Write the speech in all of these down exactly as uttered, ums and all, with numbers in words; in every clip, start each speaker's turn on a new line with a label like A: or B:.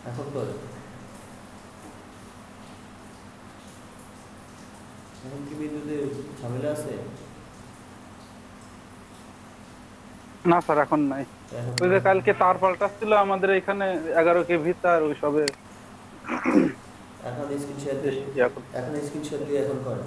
A: এখন করে এখন কি বিদ্যুতের ঝামেলা আছে?
B: না স্যার, এখন নাই।
A: এখন
B: ওই যে
A: নাই।
B: কালকে তার পাল্টাচ্ছিল আমাদের এখানে, এগারো কেভি তার, ওই সবে
A: এখন স্ক্রিনশট দিয়ে
B: বেশি ইয়া করছে।
A: এখন স্ক্রিনশট দিয়ে এখন করে।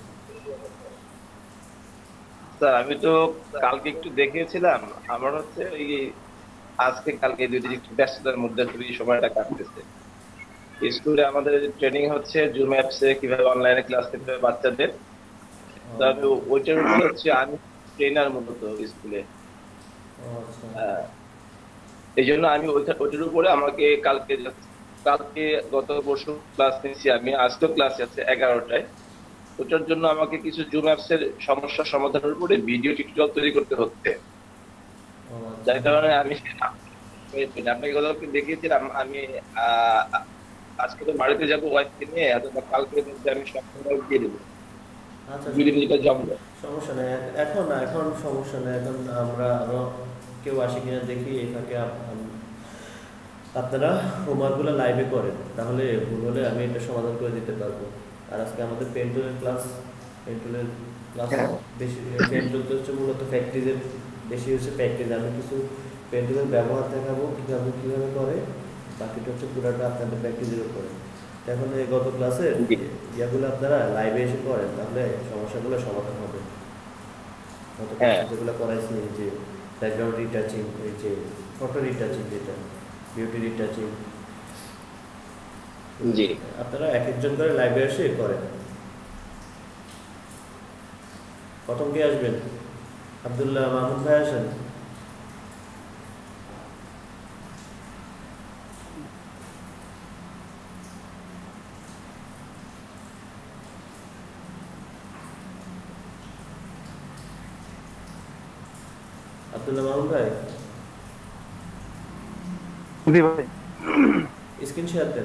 C: স্যার আমি তো কালকে একটু দেখিয়েছিলাম। আমার হচ্ছে ওই আজকে কালকে দুই দিন একটু ব্যস্ততার মধ্যে আসলে এই সময়টা কাটতেছে। স্কুলে আমাদের ট্রেনিং হচ্ছে জুম অ্যাপসে কিভাবে অনলাইনে ক্লাস নিতে হবে বাচ্চাদের।
A: ও
C: তো আমি ওইটার উপরে হচ্ছে আমি ট্রেনার মূলত স্কুলে।
A: ও আচ্ছা।
C: আহ, এই জন্য আমি ওইটা ওইটার উপরে আমাকে কালকে just- কালকে গত পরশু ক্লাস নিচ্ছি, আমি আজকেও ক্লাস আছে এগারোটায়। ওটার জন্য আমাকে কিছু জুম অ্যাপস এর সমস্যা সমাধানের উপরে ভিডিও টিউটোরিয়াল তৈরি করতে হচ্ছে।
A: ও আচ্ছা।
C: যার কারণে আমি আপনাকে গতকালকে দেখিয়েছিলাম। আমি আহ আজকে তো বাড়িতে যাবো ওয়াইফকে নিয়ে, অথবা কালকের মধ্যে আমি সপ্তাহে দিয়ে দেবো
A: আচ্ছা
C: ভিডিও যেটা জমা।
A: সমস্যা নেই। এখ- এখন না, এখন সমস্যা নেই। এখন আমরা আরো কেউ আসে কিনা দেখি। এই ফাঁকে আপ- আম- আপনারা হোমওয়ার্কগুলো লাইভে করেন, তাহলে ভুল হলে আমি এটা সমাধান করে দিতে পারবো। আর আজকে আমাদের পেন্টুলের ক্লাস, পেন্টুলের ক্লাস
C: হ্যাঁ
A: বেশি। পেন্টুল তো হচ্ছে মূলত ফ্যাক্টরিজের, বেশি হচ্ছে ফ্যাক্টরিজ। আমি কিছু পেন্টুলের ব্যবহার দেখাবো, কীভাবে কীভাবে করে। বাকিটা হচ্ছে পুরাটা আপনাদের প্র্যাকটিসের উপরে। তো এখন এই গত ক্লাসের
C: জি
A: ইয়াগুলো আপনারা লাইভে এসে করেন, তাহলে সমস্যাগুলো সমাধান হবে। গত
C: হ্যাঁ
A: ক্লাসে যেগুলো করাইছি, এই যে ব্যাকগ্রাউন্ড রিটাচিং, এই যে ফটো রিটাচিং, যেটা বিউটি রিটাচিং,
C: জি।
A: আপনারা এক একজন করে লাইভে এসে করেন। প্রথম কে আসবেন? আবদুল্লাহ মাহমুদ ভাই আসেন। আবদুল্লাহ মাহমুদ ভাই
B: জি ভাই,
A: স্ক্রিন শেয়ার দেন।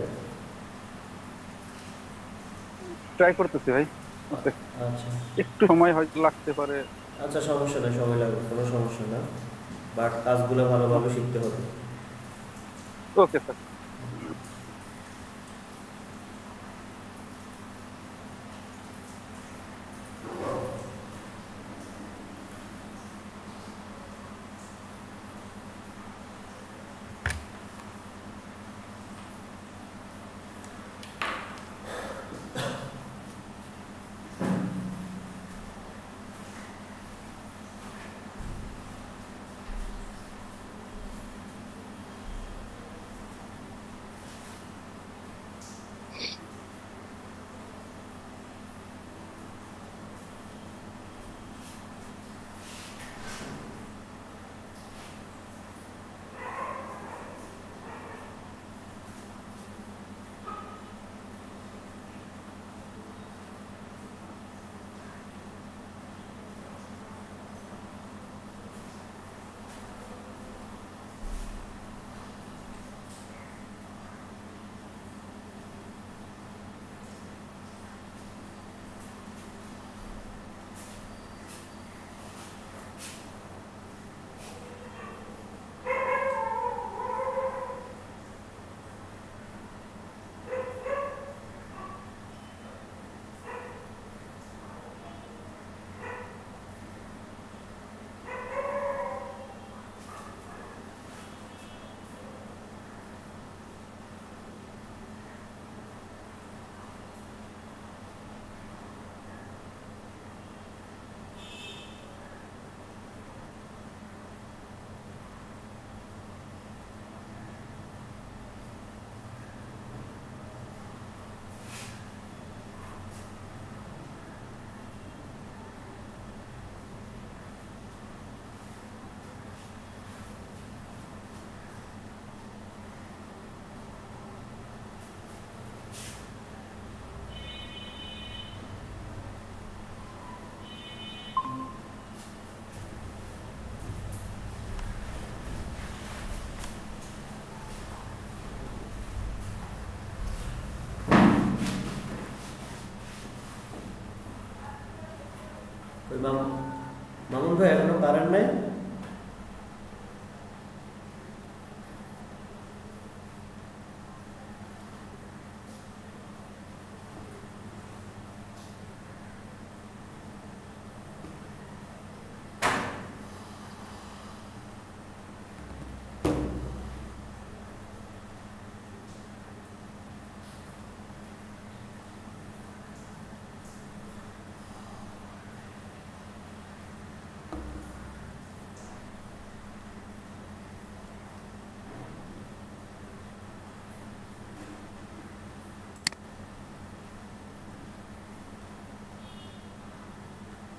B: ট্রাই করতেছি ভাই। আচ্ছা,
A: আচ্ছা
B: একটু সময় হয়তো লাগতে পারে।
A: আচ্ছা, সমস্যা নেই, সময় লাগবে, কোনো সমস্যা না। বাট কাজগুলো ভালোভাবে শিখতে হবে।
B: Okay sir.
A: ওই মাম মামুন ভাই এখনো পারেন নাই?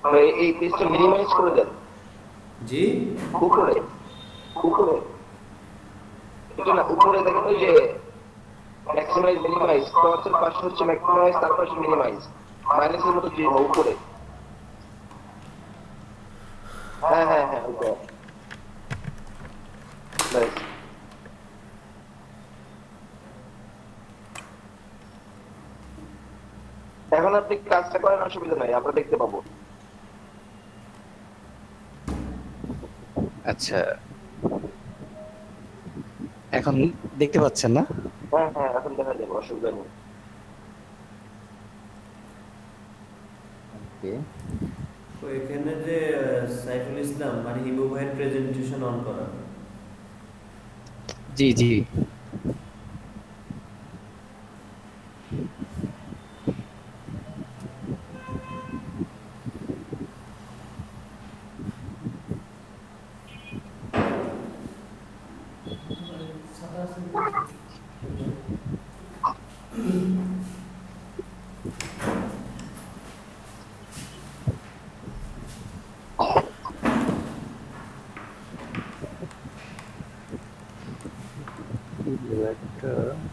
C: ভাই এই পেজটা মিনিমাইজ করে দেন
A: জি
C: উপরে, উপরে এটা না, উপরে দেখেন ওই যে ম্যাক্সিমাইজ মিনিমাইজ, ক্রসের পাশে হচ্ছে ম্যাক্সিমাইজ, তারপর হচ্ছে মিনিমাইজ, মাইনাসের মতো যে উপরে। হ্যাঁ হ্যাঁ হ্যাঁ ওটা ব্যাস। এখন আপনি কাজটা করেন, অসুবিধা নাই, আমরা দেখতে পাবো।
D: আচ্ছা, এখন দেখতে পাচ্ছেন না?
C: হ্যাঁ হ্যাঁ এখন দেখা যাবে, অসুবিধা নেই।
D: ওকে,
A: তো এখানে যে আহ, সাইফুল ইসলাম মানে হিবু ভাইয়ের প্রেজেন্টেশন অন করা।
D: জি জি। একটা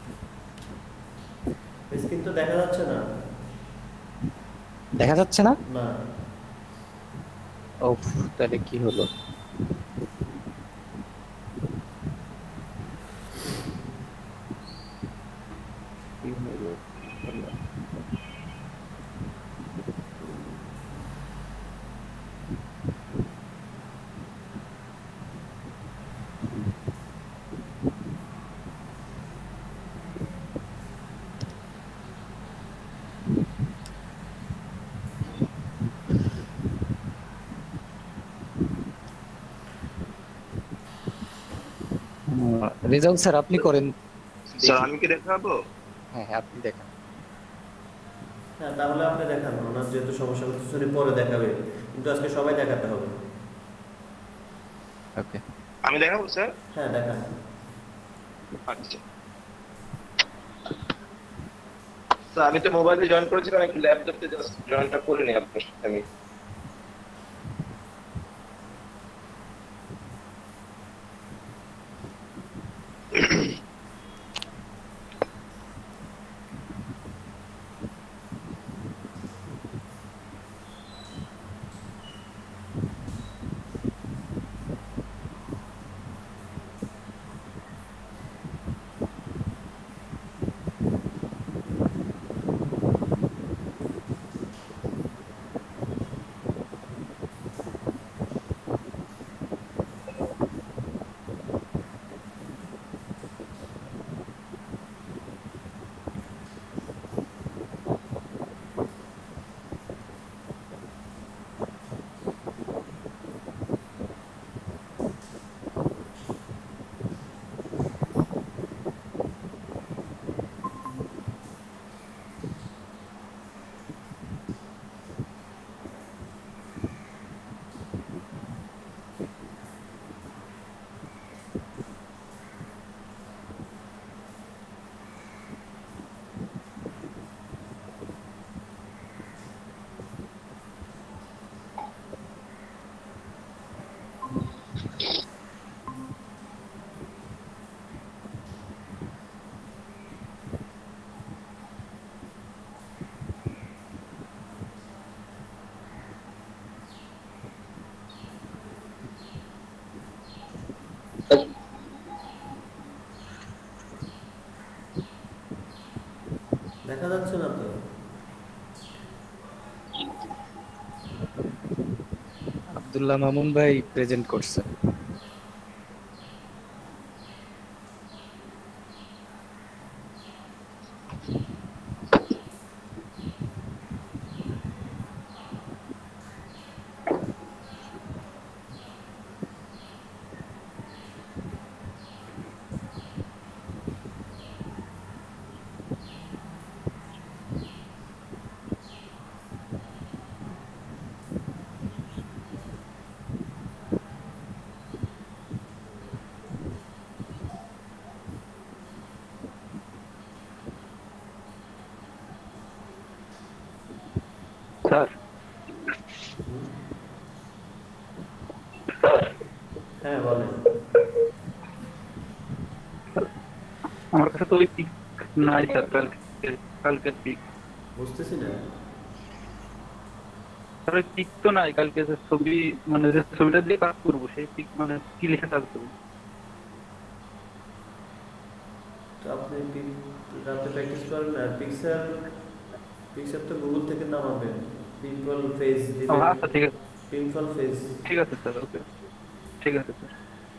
A: স্ক্রিন তো দেখা যাচ্ছে না।
D: দেখা যাচ্ছে না?
A: না
D: ও, তাহলে কি হলো? কি হলো? রেজাউল স্যার, আপনি করেন।
C: স্যার
D: দেখি।
C: আমি কি দেখাবো?
D: হ্যাঁ হ্যাঁ, আপনি দেখান।
A: হ্যাঁ তাহলে আপনি দেখান, ওনার যেহেতু সমস্যা করতেছে উনি পরে দেখাবে, কিন্তু আজকে সবাই দেখাতে হবে।
D: ওকে,
C: আমি দেখাবো স্যার?
A: হ্যাঁ দেখান।
C: আচ্ছা স্যার, আমি তো মোবাইলে জয়েন করেছিলাম, একটু ল্যাপটপে জাস্ট জয়েনটা করে নিই আপনার সাথে আমি।
A: দেখা যাচ্ছে না তো।
D: আব্দুল্লাহ মামুন ভাই প্রেজেন্ট করছে।
A: হ্যাঁ বলেন।
B: আমার কাছে তো ওই পিক নাই স্যার, কালকে কালকের পিক।
A: বুঝতেছি না।
B: স্যার ওই পিক তো নাই, কালকে যে ছবি মানে যে ছবিটা দিয়ে কাজ করবো সেই পিক মানে কি লিখে কাজ করবো?
A: তো আপনি পিক রাতে প্র্যাকটিস করেন না, পিক্সার পিক্সার তো গুগল থেকে নামাবেন, পিম্পল ফেজ
B: ও
A: দিবেন,
B: আচ্ছা ঠিক আছে,
A: পিম্পল ফেজ।
B: ঠিক আছে স্যার, ওকে, ঠিক আছে স্যার।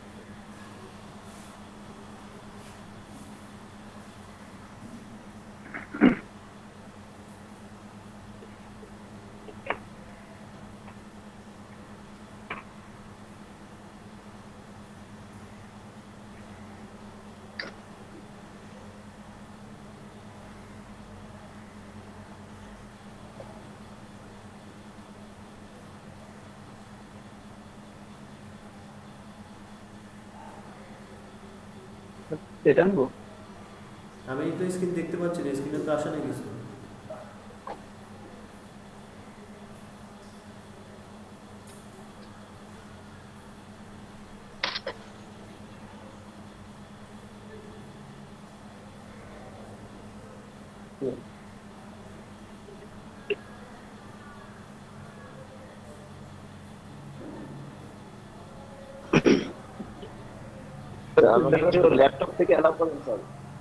B: এটা আনবো?
A: আমি তো স্ক্রিন দেখতে পাচ্ছি না, স্ক্রিনে তো আসে না কিছু।
C: আমাকে একটু ল্যাপটপ থেকে অ্যালাউ করেন স্যার।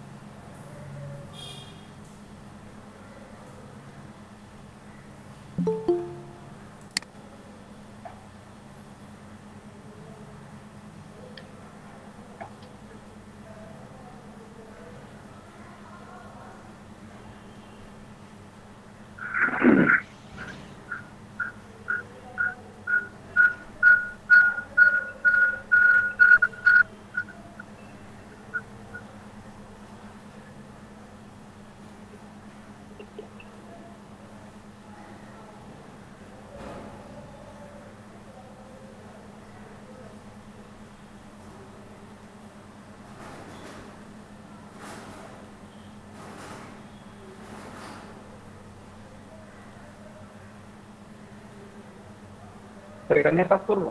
B: স্যার এটা নিয়ে কাজ করবো?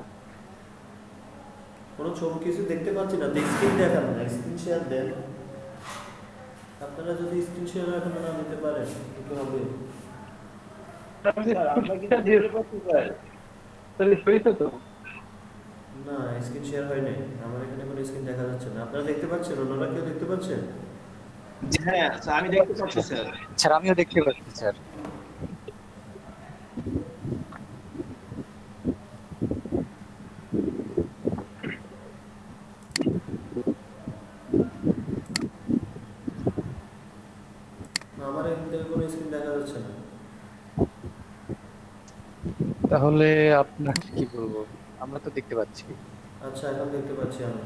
A: কোনো ছবি কিছু দেখতে পাচ্ছি না, স্ক্রিন দেখান না, স্ক্রিন শেয়ার দেন। আপনারা যদি স্ক্রিন শেয়ার এখন না দিতে পারেন কি হবে?
C: স্যার আমরা কিন্তু দেখতে পাচ্ছি স্যার।
B: স্যার হয়েছে তো?
A: না, স্ক্রিন শেয়ার হয় নাই, আমার এখানে কোনো স্ক্রিন দেখা যাচ্ছে না। আপনারা দেখতে পাচ্ছেন? অন্যরা কেউ দেখতে পাচ্ছেন?
C: হ্যাঁ স্যার আমি দেখতে পাচ্ছি স্যার।
D: স্যার আমিও দেখতে পাচ্ছি স্যার।
A: না, আমার এখান থেকে কোনো স্ক্রিন দেখা যাচ্ছে না।
D: তাহলে আপনাকে কি বলবো, আমরা তো দেখতে পাচ্ছি।
A: আচ্ছা, এখন দেখতে পাচ্ছি আমি।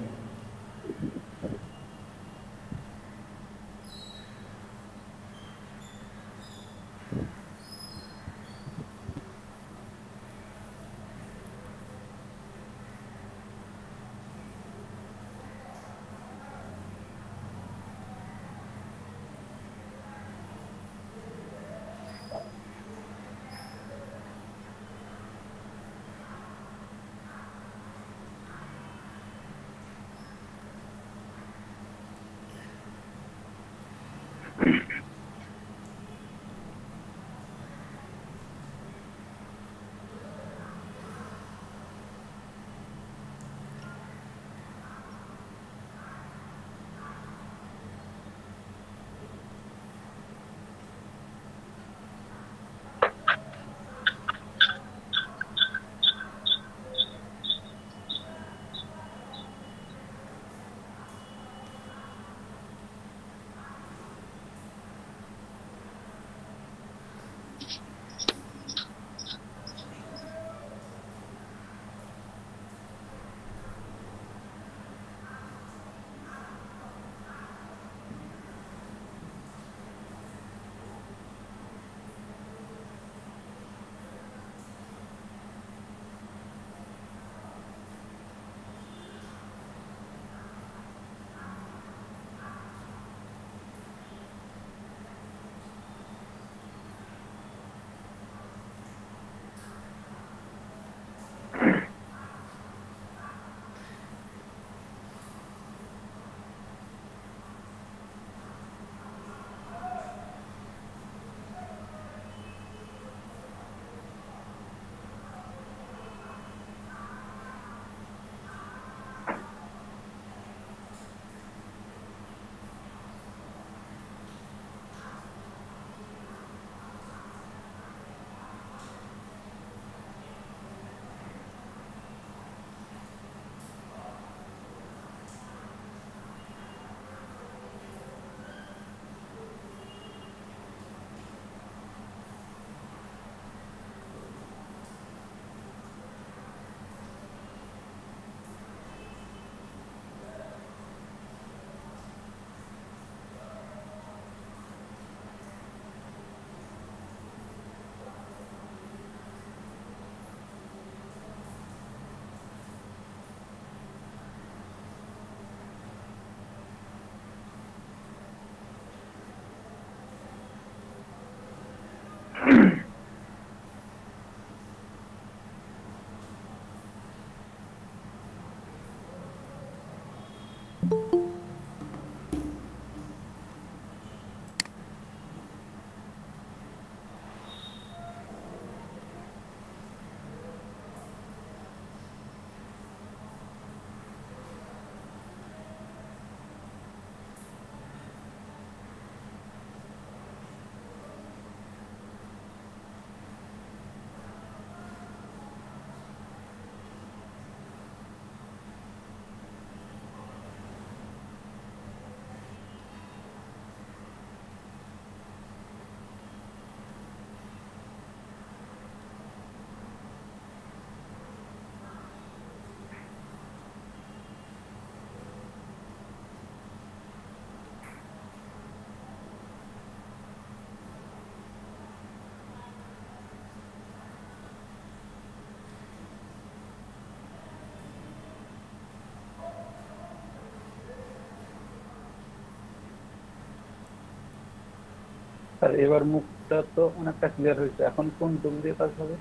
B: স্যার এবার মুখটা তো অনেকটা ক্লিয়ার হয়েছে, এখন কোন টুল দিয়ে কাজ হবে?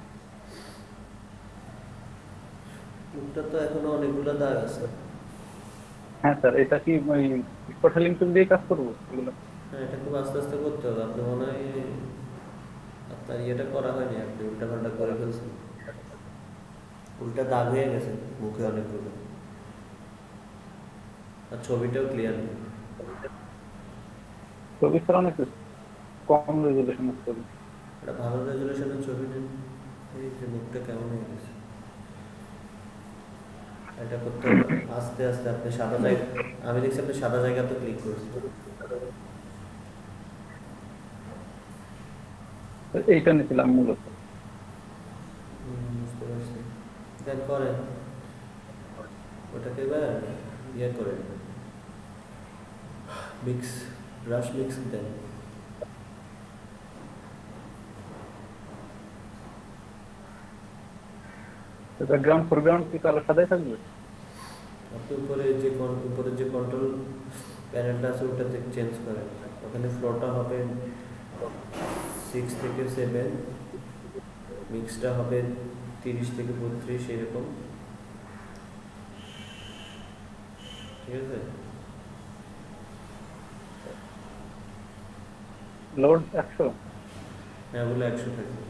A: মুখটা তো এখনো অনেকগুলো দাগ আছে।
B: হ্যাঁ স্যার, এটা কি ওই স্পটালিং টুল দিয়ে কাজ করবো এগুলো?
A: হ্যাঁ, এটা খুব আস্তে আস্তে করতে হবে। আপনি মনে হয় আপনার ইয়েটা করা হয়নি, আপনি উল্টা পাল্টা করে ফেলছেন, উল্টা দাগ হয়ে গেছে মুখে অনেকগুলো, আর ছবিটাও ক্লিয়ার নেই।
B: ছবি স্যার অনেক কম রেজুলেশনের ছবি।
A: এটা ভালো রেজুলেশনের ছবি নেন। এই যে মুখটা কেমন হয়ে গেছে, এটা করতে হবে আস্তে আস্তে। আপনি সাদা জায়গা, আমি দেখছি আপনি সাদা জায়গাতে ক্লিক করছেন।
B: এইটা নিয়েছিলাম মূলত।
A: হুম, বুঝতে পারছি। দেন করেন ওটাকে, এবার ইয়ে করে মিক্স, ব্রাশ মিক্স দেন।
B: ব্যাকগ্রাউন্ড ফোরগ্রাউন্ড কি কালার সাদাই থাকবে?
A: আপনি উপরে যে কন- উপরে যে কন্ট্রোল প্যানেলটা আছে ওটাতে চেঞ্জ করেন। ওখানে ফ্লোটা হবে সিক্স থেকে সেভেন, মিক্সটা হবে তিরিশ থেকে বত্রিশ, এরকম। ঠিক আছে।
B: লোড একশো,
A: হ্যাঁ, ওগুলো একশো থাকবে।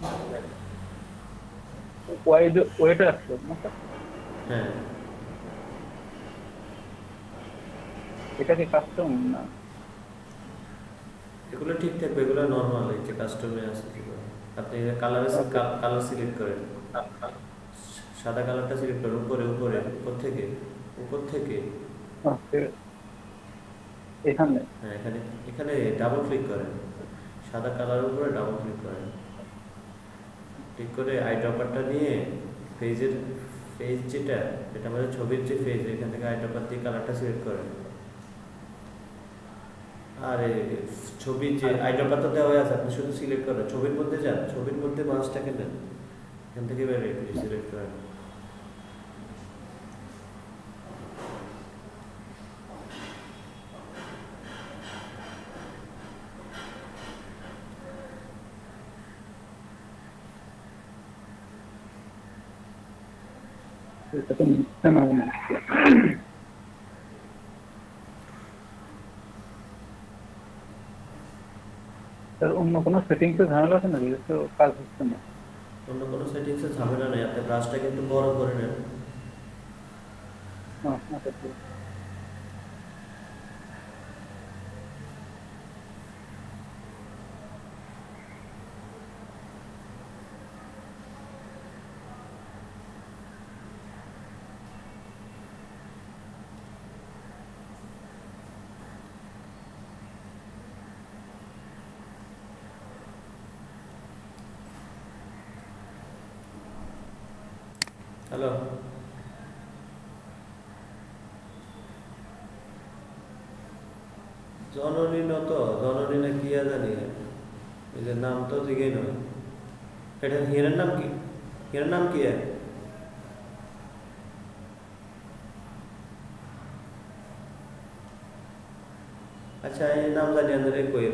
B: ওয়াইড ওয়েটও একশো না স্যার?
A: হ্যাঁ,
B: এটা কি কাস্টম না?
A: এগুলো ঠিক থাকবে, এগুলো নর্মাল, এই যে কাস্টমে আছে যেগুলো। আপনি কালার কালার সিলেক্ট করেন, সাদা কালারটা সিলেক্ট করেন, উপরে উপরে উপর থেকে উপর থেকে
B: আহ, ঠিক আছে। এখানে
A: হ্যাঁ, এখানে এখানে ডাবল ক্লিক করেন, সাদা কালারের উপরে ডাবল ক্লিক করেন। ক্লিক করে আই ড্রপারটা নিয়ে ফেজের ফেজ যেটা, এটা আমাদের ছবির যে ফেজ, এখান থেকে আই ড্রপার দিয়ে কালারটা সিলেক্ট করেন। আর এই ছবির যে আই ড্রপার তো দেওয়া আছে, আপনি শুধু সিলেক্ট করেন, ছবির মধ্যে যান, ছবির মধ্যে মাউসটাকে নেন, এখান থেকে বের সিলেক্ট করেন।
B: এটা তো নিচ্ছে না মনে হচ্ছে। স্যার অন্য কোনো সেটিংসে ঝামেলা আছে নাকি? তো কাজ হচ্ছে না।
A: অন্য কোনো সেটিংসে ঝামেলা নেই, আপনি ব্রাশটা কিন্তু বড় করে নেন।
B: হ্যাঁ, আচ্ছা ঠিক আছে।
A: হ্যালো, জননী নত জননী না কি জানি, এই যে নাম তো দিকেই নয়। এটা হিরের নাম কি? হিরের নাম কি? আচ্ছা, এই নাম জানি আমাদের কইর।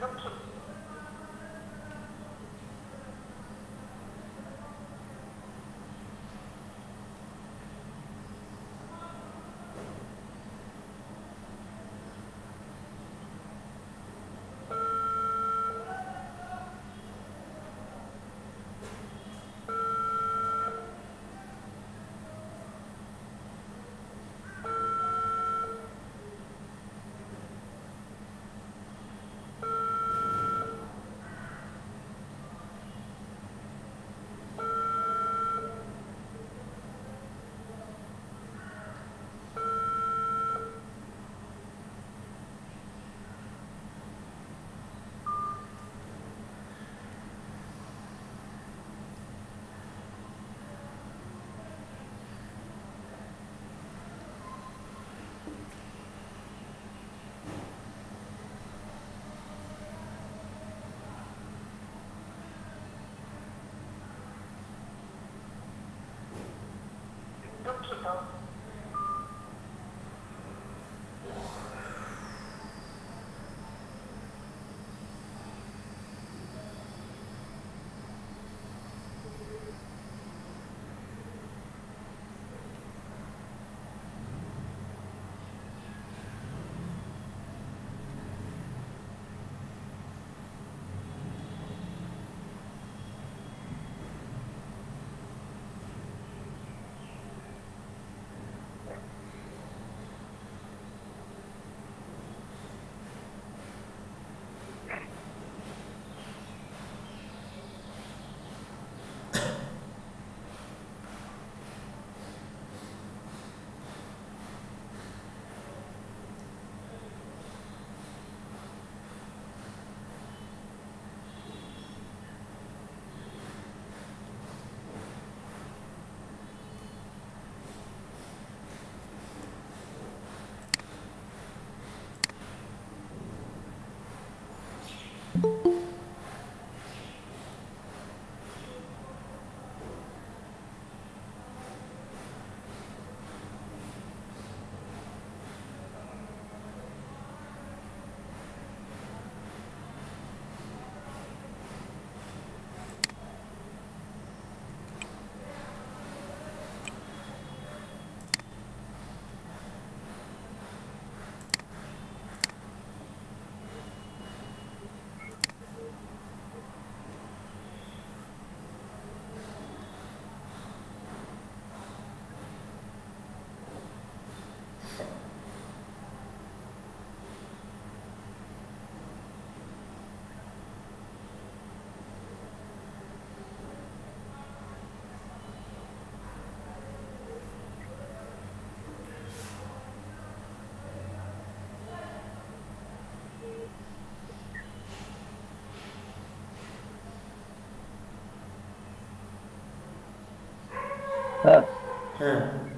B: হ্যাঁ,
A: হ্যাঁ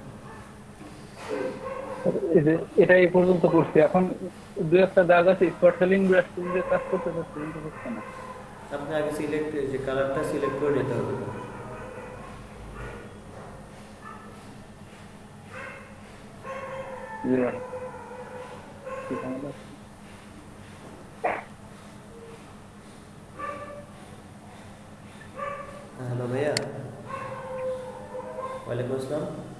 B: এই যে এটা এই পর্যন্ত করছি, এখন দু একটা দাগ আছে স্পটসেলিং ব্রাশ দিয়ে কাজ করতে পারছি কিন্তু হচ্ছে না।
A: আপনি আগে সিলেক্ট যে কালারটা সিলেক্ট করে নিতে হবে।
B: জি ভাই, কি ঝামেলা?
A: হ্যালো ভাইয়া, ওয়ালাইকুম আসসালাম।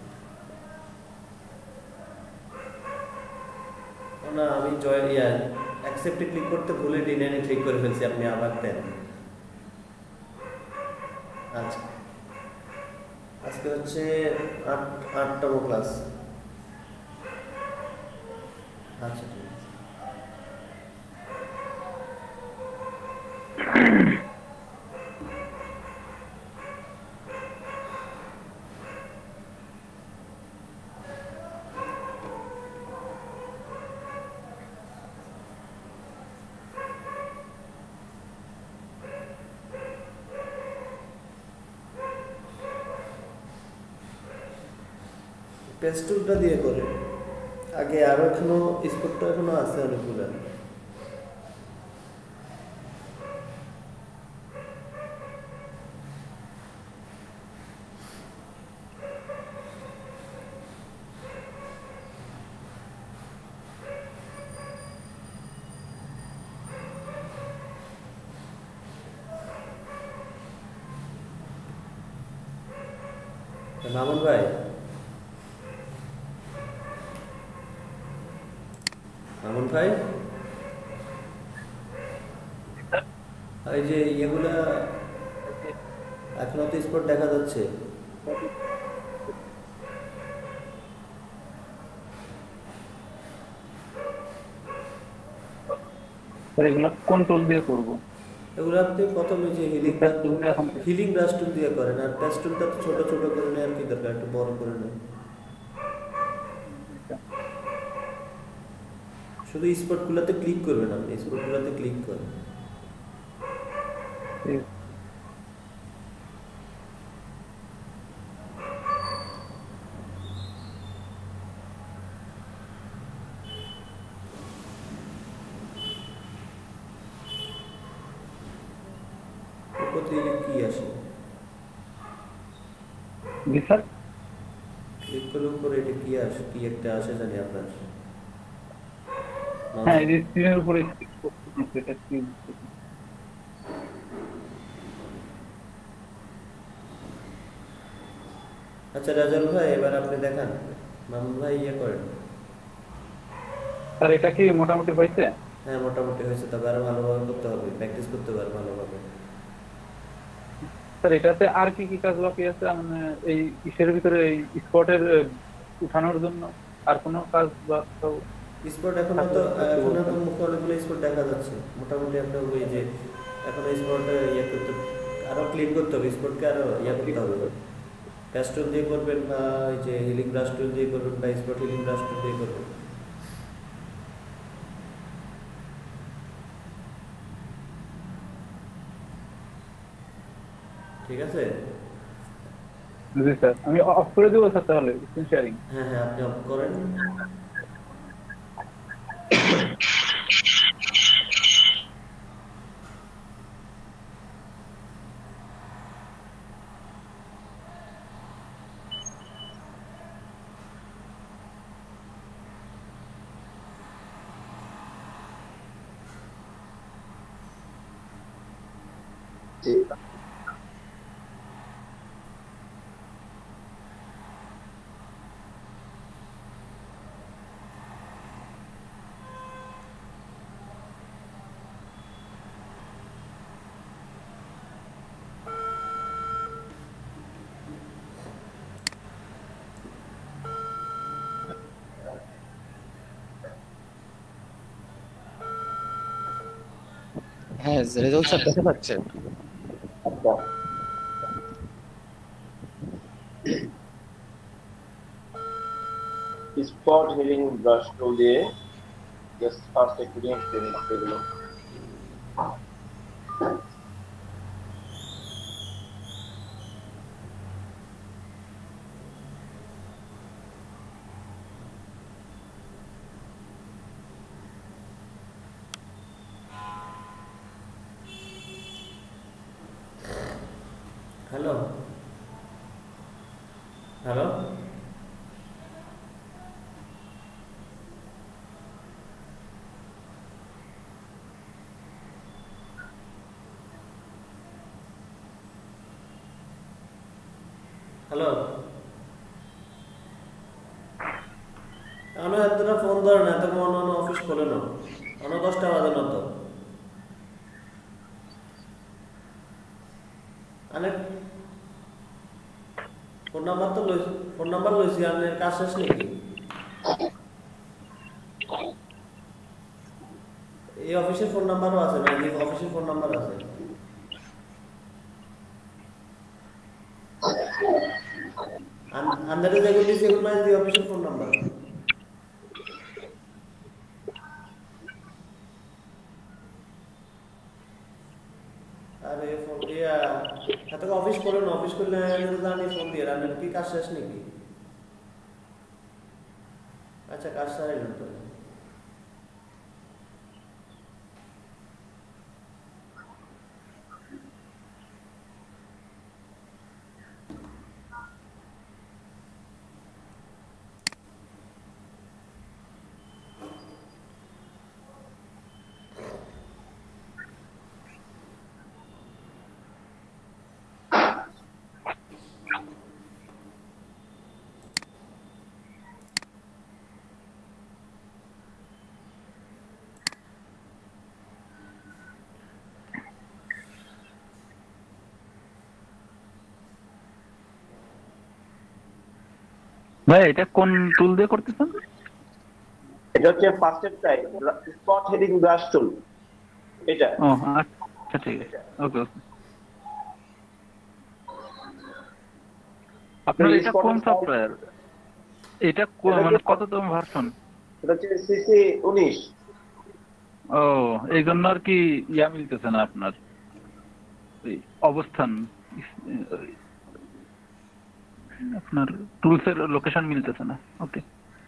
A: ও না, আমি জয় ইয়া অ্যাকসেপ্টে ক্লিক করতে ভুলে ডিনাইনে ক্লিক করে ফেলছি, আপনি আবার দেন। আচ্ছা, আজকে হচ্ছে আট আটতম ক্লাস। আচ্ছা ঠিক আছে। পেস্টুলটা দিয়ে করে আগে আরো এখনো স্পটটা এখনো আছে অনেকগুলো। মামুন ভাই, মামুন ভাই, এই যে ইয়েগুলা এখনো তো স্পট দেখা যাচ্ছে।
B: স্যার এগুলো কন্ট্রোল দিয়ে করবো।
A: এগুলো আপনি প্রথমে যে হিলিং
B: এখন
A: হিলিং ব্রাশ টুল দিয়ে করেন, আর প্যাচ টুলটা তো ছোট ছোট করে নেওয়ার কি দরকার, একটু বড় করে নেন। শুধু স্পটগুলোতে ক্লিক করবেন, আপনি স্পটগুলোতে ক্লিক করেন। উপর থেকে কি আসে?
B: জি স্যার।
A: ক্লিক করলে উপরে এটা কি আসে, কি একটা আসে জানি আপনার।
B: হ্যাঁ, এই যে স্ক্রিনের উপরে click করতেছি, এটা কি?
A: আচ্ছা রাজাল ভাই, এবার আপনি দেখান। মামুন ভাই ইয়ে করেন।
B: স্যার এটা কি মোটামুটি হয়েছে?
A: হ্যাঁ মোটামুটি হয়েছে, তবে আরো ভালোভাবে করতে হবে, প্র্যাকটিস করতে হবে আরো ভালোভাবে।
B: স্যার এটাতে আর কি কি কাজ বাকি আছে, মানে এই ইসের ভিতরে এই স্পটের উঠানোর জন্য আর কোনো কাজ বা
A: স্পট এখনো তো এখনো তো মুখে অনেকগুলো স্পট দেখা যাচ্ছে, মোটামুটি একটা ওই যে এখন স্পট ইয়ে করতে আরো ক্লিন করতে হবে, স্পটকে আরো ইয়ে করতে হবে। প্যাচ টুল দিয়ে করবেন বা ওই যে হিলিং ব্রাশ টুল দিয়ে করবেন বা স্পট হিলিং ব্রাশ টুল দিয়ে করবেন। ঠিক আছে?
B: জি স্যার, আমি অফ করে দেবো স্যার তাহলে স্ক্রিন শেয়ারিং।
A: হ্যাঁ হ্যাঁ, আপনি অফ করেন।
D: হ্যাঁ, রেজাল্ট স্যার দেখা যাচ্ছে।
C: আচ্ছা, স্পট হিলিং ব্রাশ টুল দিয়ে জাস্ট ফার্স্ট একটু রিমুভ করে নিচ্ছি এগুলো।
A: হ্যালো হ্যালো হ্যালো, এখনো এতটা ফোন ধরে না, এত মনে মনে অফিস খোলে না, অনেক দশটা বাজে না তো। অনেক ফোন নাম্বার তো লইছি, ফোন নাম্বার লইছি, আপনার কাজ শেষ নাকি? এই অফিসের ফোন নাম্বারও আছে না, এই অফিসের ফোন নাম্বার আছে। আন্দারে যেগুলো দিয়েছি এগুলো মানে এই অফিসের ফোন নাম্বার। আরে ফোন দিয়া এত অফিস করেন, অফিস করলে জানি ফোন দিয়ে রান্নার কি কাজ শেষ নাকি? আচ্ছা কাজ সারাইলেন তো।
B: ভাই এটা কোন টুল দিয়ে করতেছেন?
C: এটা হচ্ছে ফার্স্ট টাইপ স্পট হেডিং ব্রাশ টুল এটা।
B: ও আচ্ছা ঠিক আছে, ওকে ওকে। আপনার এটা কোন সফটওয়্যার? এটা কোন- মানে কততম ভার্সন?
C: এটা হচ্ছে সিসি উনিশ।
B: ও এই জন্য আর কি ইয়া মিলতেছে না আপনার এই অবস্থান, আপনার টুলসের লোকেশন মিলতেছে না। ওকে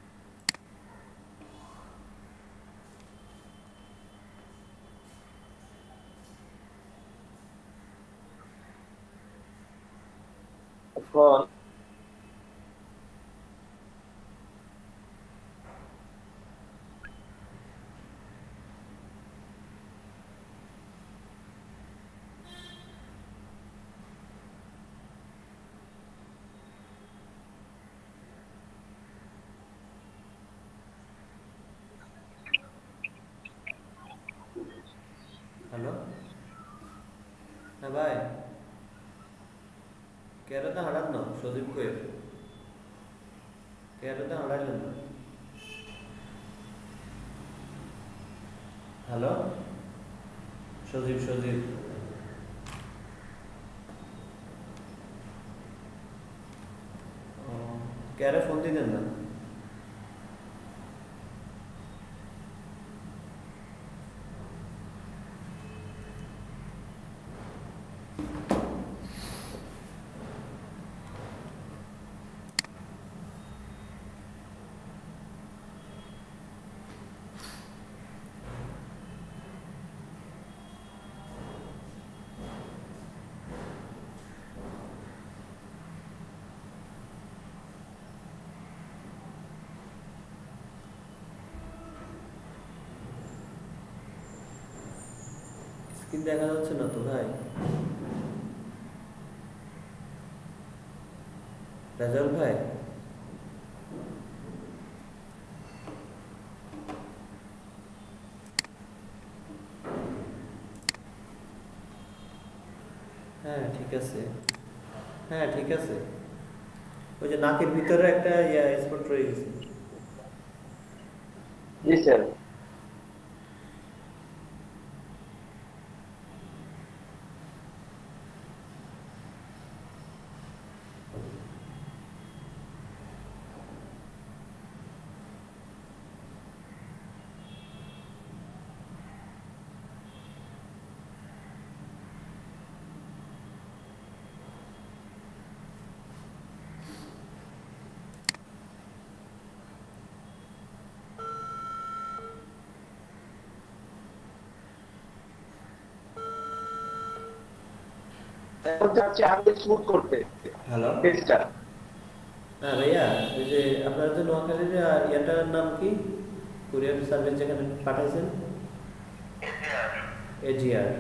C: এখন
A: হ্যালো, হ্যাঁ ভাই, কেরাতে হারান না সজীব কইর, কেরাতে হারাইলেন না। হ্যালো সজীব, সজীব ও, কেরে ফোন দিতেন না? স্ক্রিন দেখা যাচ্ছে না তো ভাই। রাজাল ভাই, হ্যাঁ ঠিক আছে, হ্যাঁ ঠিক আছে। ওই যে নাকের ভিতরে একটা ইয়া স্পট রয়ে গেছে।
C: জি স্যার। এখন যাচ্ছে আমি শুট করতে
A: হ্যালো,
C: পেজটা।
A: হ্যাঁ ভাইয়া, ওই যে আপনার যে নোয়াখালীর আহ, ইয়াটার নাম কি, কুরিয়ার সার্ভিস যেখানে পাঠাইছেন? এজিআর।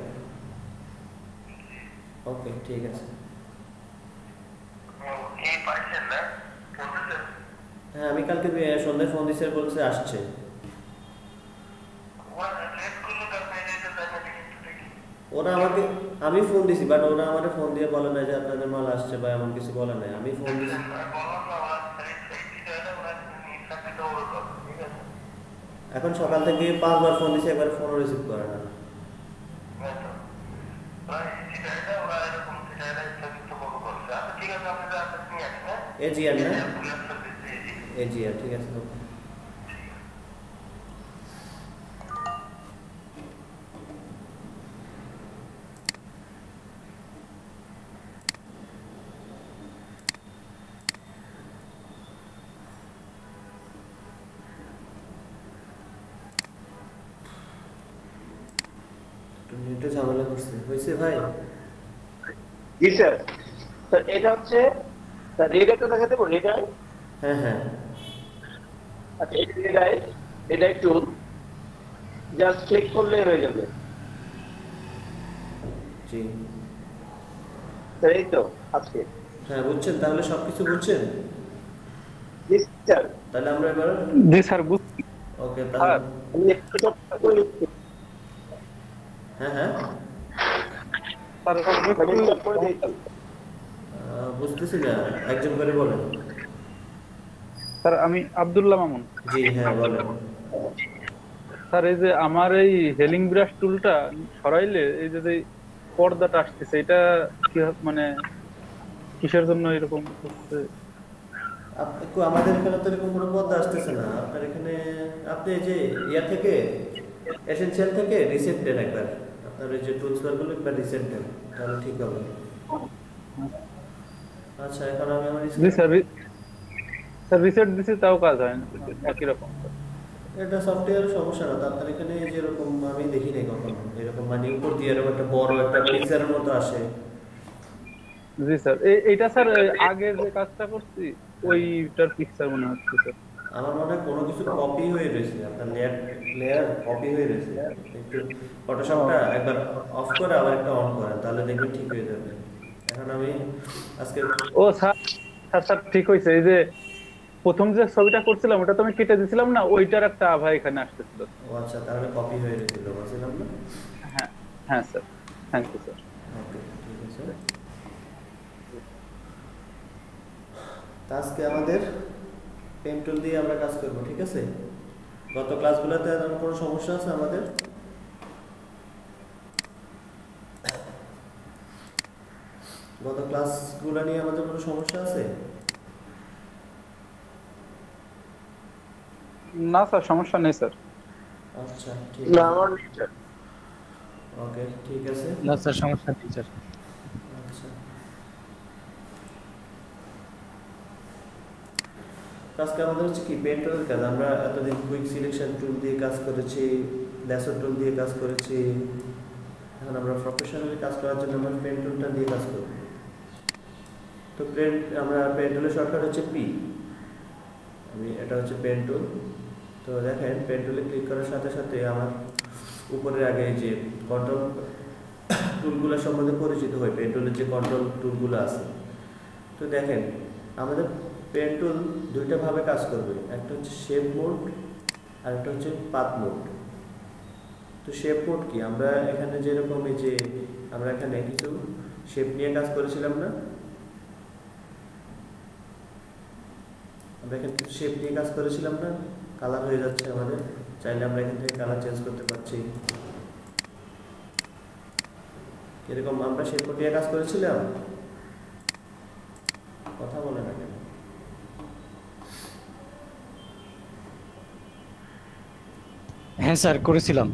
A: ওকে ঠিক আছে। হ্যাঁ আমি কালকে আহ, সন্ধ্যায় ফোন দিছে, বলছে আসছে। ওরা আমাকে, আমি ফোন দিছি বাট ওরা আমাকে ফোন দিয়ে বলে না যে আপনাদের মাল আসছে বা এমন কিছু বলে নাই। আমি ফোন দিছি, এখন সকাল থেকে পাঁচবার ফোন দিছি, একবার ফোনও রিসিভ করে না। এজিআর না? এজিআর ঠিক আছে। নেটে ঝামেলা করছে, হয়েছে ভাই?
C: জি স্যার। স্যার এটা হচ্ছে স্যার রেডারটা দেখা দেবো, রেডার।
A: হ্যাঁ হ্যাঁ
C: আচ্ছা এই রেডার, এটা একটু জাস্ট ক্লিক করলে হয়ে যাবে।
A: জি
C: স্যার এই তো আজকে।
A: হ্যাঁ বুঝছেন, তাহলে সবকিছু বুঝছেন।
C: জি স্যার।
A: তাহলে আমরা এবার
B: জি স্যার বুঝছি।
A: ওকে তাহলে
C: আমি একটু চটপট করে লিখছি।
A: হ্যাঁ হ্যাঁ
C: আমি চট করে দিই তাহলে।
A: আহ, বুঝতেছি না, একজন করে বলেন।
B: স্যার আমি আব্দুল্লাহ মামুন।
A: জি হ্যাঁ বলেন।
B: স্যার এই যে আমার এই হেলিং ব্রাশ টুলটা সরাইলে এই যে যে পর্দাটা আসতেছে, এটা কি ভাব- মানে কিসের জন্য এরকম হচ্ছে?
A: আপনি কো- আমাদের এখানে তো এরকম কোনো পদ্মা আসতেছে না আপনার এখানে। আপনি এই যে ইয়া থেকে এসেনশিয়াল থেকে রিসেট দেন একবার, আপনার ওই যে টুলস বারগুলো একবার রিসেট দেন, তাহলে ঠিক হবে। আচ্ছা এখন আমি আমার
B: জি
A: স্ক্রিন,
B: স্যার, স্যার রিসেট দিছি তাও কাজ হয় না, একই রকম স্যার।
A: এটা সফটওয়্যারের সমস্যা না তো আপনার এখানে যেরকম আমি দেখি নাই কখনো এরকম, মানে উপর দিয়ে এরকম একটা বড় একটা পিকচারের মতো আসে।
B: জি স্যার, এই- এইটা স্যার এই আগে যে কাজটা করছি ওইটার পিকচার মনে হচ্ছে স্যার।
A: আমার মনে হয় কোনো কিছু কপি হয়ে রয়েছে, আপনার লেয়ার লেয়ার কপি হয়ে রয়েছে। একটু ফটোশপটা একবার অফ করে আবার একটা অন করেন, তাহলে দেখবেন ঠিক হয়ে যাবে। এখন আমি আজকে,
B: ও স্যার, স্যার স্যার ঠিক হয়েছে। এই যে প্রথম যে ছবিটা করছিলাম ওটা তো আমি কেটে দিছিলাম না, ওইটার একটা আভা এখানে আসতেছিল।
A: ও আচ্ছা তাহলে কপি হয়ে গেছিল বলছিলাম না।
B: হ্যাঁ, হ্যাঁ sir, thank you sir.
A: Okay ঠিক আছে। তা আজকে আমাদের পেন টুল দিয়ে আমরা কাজ করব, ঠিক আছে? গত ক্লাসগুলোতে আর কোনো সমস্যা আছে আমাদের? গত ক্লাসগুলো নিয়ে আমাদের কোনো সমস্যা আছে?
B: না স্যার, সমস্যা নেই স্যার।
A: আচ্ছা ঠিক
D: না
A: আছে,
D: আমার নেই স্যার।
A: ওকে ঠিক আছে।
D: না স্যার, সমস্যা নেই স্যার।
A: আচ্ছা আজকে আমাদের হচ্ছে কি পেন টুলের কাজ। আমরা এতদিন কুইক সিলেকশন টুল দিয়ে কাজ করেছি, ল্যাসো টুল দিয়ে কাজ করেছি। এখন আমরা প্রফেশনালি কাজ করার জন্য আমরা পেন টুলটা দিয়ে কাজ করব। তো পেন, আমরা পেন টুলের শর্টকাট হচ্ছে পি। আমি এটা হচ্ছে পেন টুল। তো দেখেন পেন টুলে ক্লিক করার সাথে সাথে আমার উপরের আগে যে কন্ট্রোল টুলগুলো সম্বন্ধে পরিচিত হয়, পেন টুলের যে কন্ট্রোল টুলগুলো আছে। তো দেখেন আমাদের পেন টুল দুইটা ভাবে কাজ করবে, একটা হচ্ছে শেপ মোড আর একটা হচ্ছে পাথ মোড। তো শেপ মোড কি, আমরা এখানে যেরকম এই যে আমরা এখানে কিছু শেপ নিয়ে কাজ করেছিলাম না, আমরা এখানে কিছু শেপ নিয়ে কাজ করেছিলাম না, কালার হয়ে যাচ্ছে আমাদের, চাইলে আমরা এখান থেকে কালার চেঞ্জ করতে পারছি। এরকম আমরা শেপ মোড নিয়ে কাজ করেছিলাম, কথা বলে না কেন?
D: হ্যাঁ স্যার, করেছিলাম।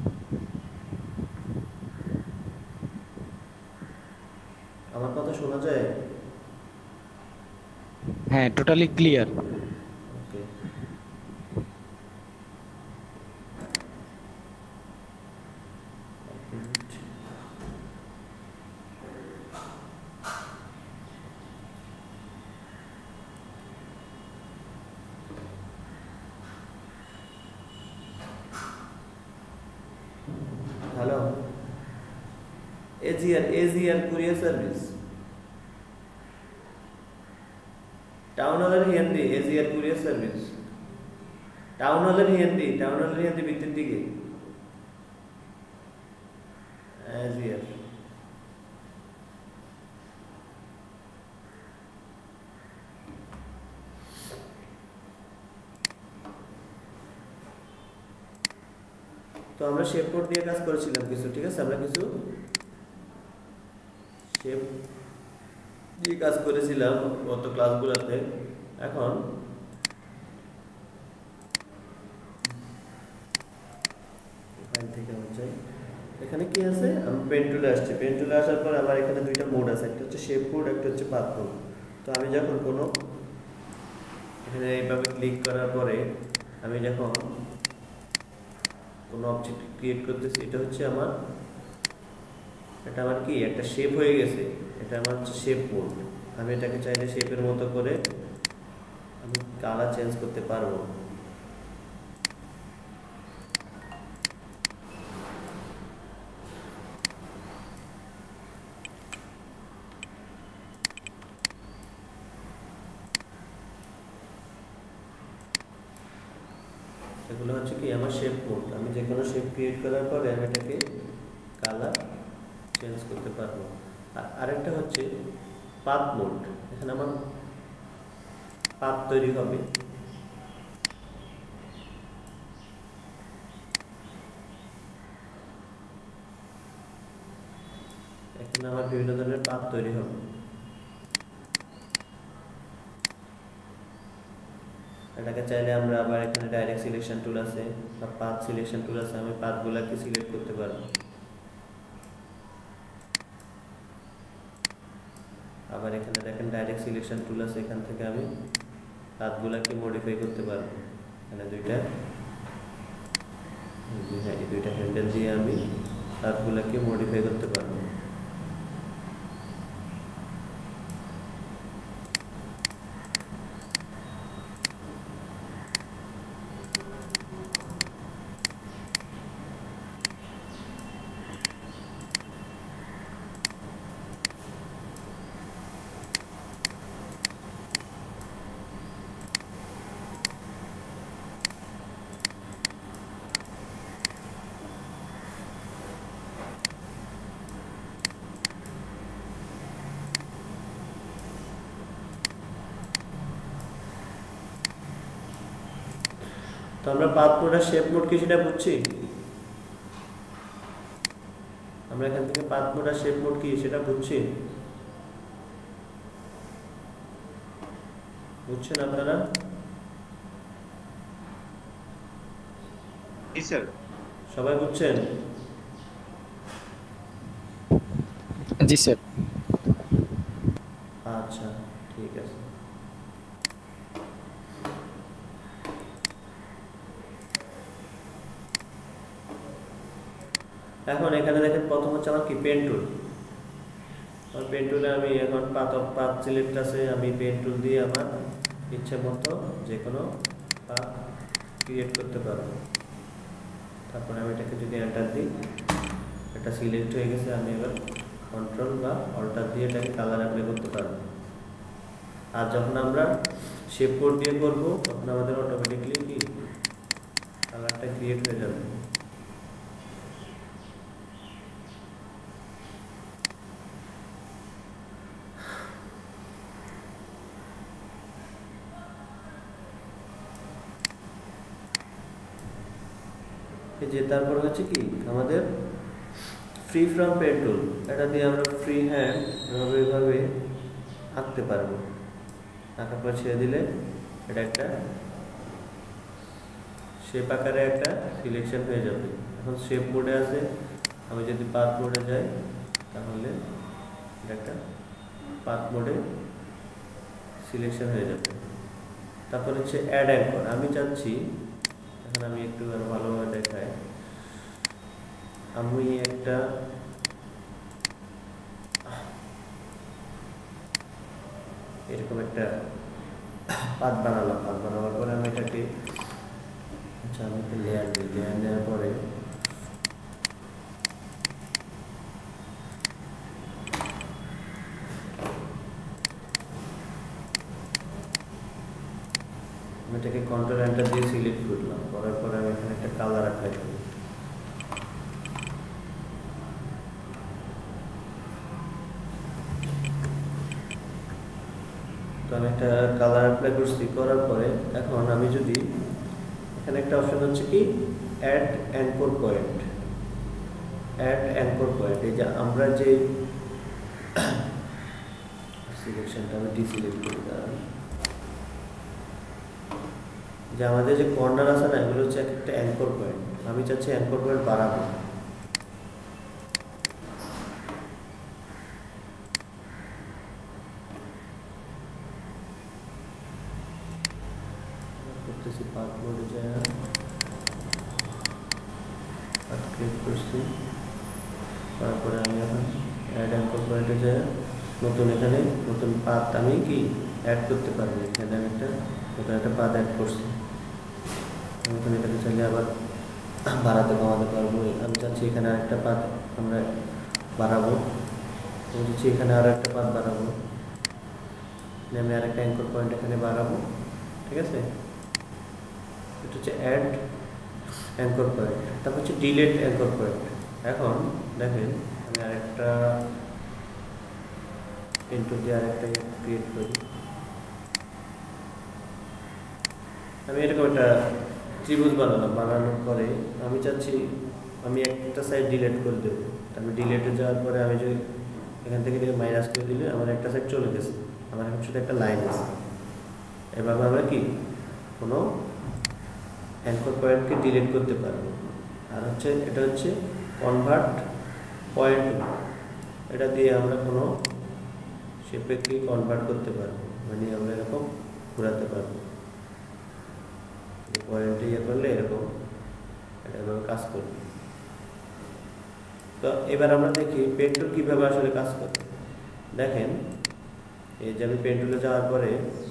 A: আমার কথা শোনা যায়?
D: হ্যাঁ, totally clear.
A: Okay hello, AGR AGR courier service town হলের হিয়ান্দি, এজিআর কুরিয়ার সার্ভিস টাউন হলের হিয়ান্দি, টাউন হলের হিয়ান্দি ভিতর দিকে এজিআর। তো আমরা শেপ কোড দিয়ে কাজ করেছিলাম কিছু, ঠিক আছে? আমরা কিছু শেপ দিয়ে কাজ করেছিলাম গত ক্লাসগুলোতে। এখন ফাইল থেকে আমার চাই, এখানে কি আছে, আমি পেন টুলে আসছি। পেন টুলে আসার পর আমার এখানে দুইটা মোড আছে, একটা হচ্ছে শেপ মোড, একটা হচ্ছে পাথ মোড। তো আমি যখন কোনো এখানে এইভাবে ক্লিক করার পরে আমি যখন কোনো অবজেক্ট ক্রিয়েট করতেছি, এটা হচ্ছে আমার, এটা আমার কি একটা শেপ হয়ে গেছে, এটা আমার হচ্ছে শেপ মোড। আমি এটাকে চাইলে শেপের মতো করে আমি কালার চেঞ্জ করতে পারবো। এগুলো হচ্ছে কি আমার শেপ মোড। আমি যে কোনো শেপ ক্রিয়েট করার পরে আমি এটাকে কালার চেঞ্জ করতে পারবো। আর আরেকটা হচ্ছে পাথ মোড। এখানে আমার পাথ তৈরি হবে, এখানে আমার বিভিন্ন ধরনের পাথ তৈরি হবে। এটাকে চাইলে আমরা আবার এখানে ডাইরেক্ট সিলেকশন টুল আছে বা পাথ সিলেকশন টুল আছে, আমি পাথগুলোকে সিলেক্ট করতে পারবো। আবার এখানে দেখেন ডাইরেক্ট সিলেকশন টুল আছে, এখান থেকে আমি পাথগুলোকে মডিফাই করতে পারবো। এখানে দুইটা হ্যাঁ এই দুইটা হ্যান্ডেল দিয়ে আমি পাথগুলোকে মডিফাই করতে পারবো। তো আমরা পাথ মোড আর শেপ মোড কি সেটা বুঝছি? আমরা এখান থেকে পাথ মোড আর শেপ মোড কি সেটা বুঝছি? বুঝছেন আপনারা?
E: জি স্যার।
A: সবাই বুঝছেন?
D: জি স্যার।
A: আচ্ছা ঠিক আছে। এখন এখানে দেখেন প্রথম হচ্ছে আমার কি পেন টুল। পেন টুলে আমি এখন পাথ পাথ সিলেক্ট আছে, আমি পেন টুল দিয়ে আমার ইচ্ছে মতো যে কোনো পাথ ক্রিয়েট করতে পারবো। তারপরে আমি এটাকে যদি এন্টার দিই, এটা সিলেক্ট হয়ে গেছে। আমি এবার কন্ট্রোল বা অল্টার দিয়ে এটাকে কালার অ্যাপ্লাই করতে পারবো। আর যখন আমরা শেপ কোড দিয়ে করবো তখন আমাদের অটোমেটিকলি কি কালারটা ক্রিয়েট হয়ে যাবে। যে তারপর হচ্ছে কি আমাদের ফ্রি ফ্রম পেন টুল, এটা দিয়ে আমরা ফ্রি হ্যান্ড এভাবে এভাবে আঁকতে পারবো। আঁকার পর ছেড়ে দিলে এটা একটা শেপ আকারে একটা সিলেকশন হয়ে যাবে। এখন শেপ মোডে আছে, আমি যদি পাথ মোডে যাই তাহলে এটা একটা পাথ মোডে সিলেকশন হয়ে যাবে। তারপর হচ্ছে অ্যাড অ্যাঙ্কর। আমি চাচ্ছি, এখন আমি একটু আরো ভালোভাবে দেখাই, আমি একটা এরকম একটা পাথ বানালাম। পাথ বানাবার পরে আমি এটাকে আচ্ছা আমি একটা লেয়ার দিই। লেয়ার নেওয়ার পরে আমি এটাকে কন্ট্রোল এন্টার দিয়ে সিলেক্ট করলাম। করার পরে আমি এখানে একটা কালার অ্যাপ্লাই করি। তো আমি একটা কালার অ্যাপ্লাই করছি। করার পরে এখন আমি যদি এখানে একটা অপশন হচ্ছে কি add anchor point. Add anchor point, এই যে আমরা যে সিলেকশনটা আমি ডিসিলেক্ট করি, দাঁড়ান, যে আমাদের যে কর্নার আছে না, এগুলো হচ্ছে একটা অ্যাঙ্কর পয়েন্ট। আমি চাচ্ছি অ্যাঙ্কর পয়েন্ট বাড়াবো। করতেছি পাথ মোডে যায়, পাথ ক্রিয়েট করছি। তারপরে আমি এখন অ্যাড অ্যাঙ্কর পয়েন্টে যাই, নতুন এখানে নতুন পাথ আমি কি অ্যাড করতে পারবো। এখানে আমি একটা নতুন একটা পাথ অ্যাড করছি। আমি এখানে এটাকে চাইলে আবার বাড়াতে কমাতে পারবো। আমি চাচ্ছি এখানে আরেকটা পাথ আমরা বাড়াবো। আমি চাচ্ছি এখানে আরো একটা পাথ বাড়াবো। আমি আরেকটা অ্যাঙ্কর পয়েন্ট এখানে বাড়াবো। ঠিক আছে, এটা হচ্ছে অ্যাড অ্যাঙ্কর পয়েন্ট। তারপর হচ্ছে ডিলেট অ্যাঙ্কর পয়েন্ট। এখন দেখেন আমি আরেকটা ইনপুট দিয়ে আরেকটা ক্রিয়েট করি। আমি এরকম একটা ত্রিভুজ বানালাম। বানানোর পরে আমি চাচ্ছি আমি একটা সাইড ডিলিট করে দেবো। আমি ডিলিটে যাওয়ার পরে আমি যদি এখান থেকে এটাকে মাইনাস করে দিলে আমার একটা সাইড চলে গেছে, আমার এখন শুধু একটা লাইন আছে। এভাবে আমরা কি কোনো অ্যাঙ্কর পয়েন্টকে ডিলিট করতে পারবো। আর হচ্ছে এটা হচ্ছে কনভার্ট পয়েন্ট, এটা দিয়ে আমরা কোনো শেপে কি কনভার্ট করতে পারবো, মানে আমরা এরকম ঘোরাতে পারবো। পয়েন্টে ইয়ে করলে এরকম এটা এভাবে কাজ করবে। তো এবার আমরা দেখি পেন টুল কীভাবে আসলে কাজ করে। দেখেন এই যে আমি পেন টুলে যাওয়ার পরে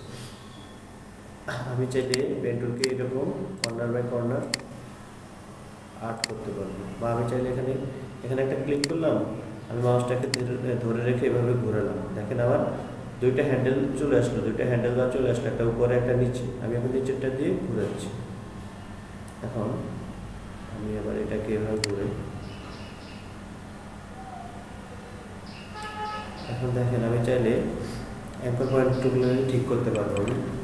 A: আমি চাইলে পেন টুলকে এরকম কর্নার বাই কর্নার আর্ট করতে পারবো, বা আমি চাইলে এখানে এখানে একটা ক্লিক করলাম, আমি মাউসটাকে ধরে রেখে এভাবে ঘোরালাম। দেখেন আমার দুইটা হ্যান্ডেল চলে আসলো, দুইটা হ্যান্ডেল বা চলে আসলো, একটা উপরে একটা নিচে। আমি এখন নিচেরটা দিয়ে ঘুরাচ্ছি। এখন আমি আবার এটাকে এভাবে ঘুরে, এখন দেখেন আমি চাইলে অ্যাঙ্কর পয়েন্টগুলো ঠিক করতে পারবো।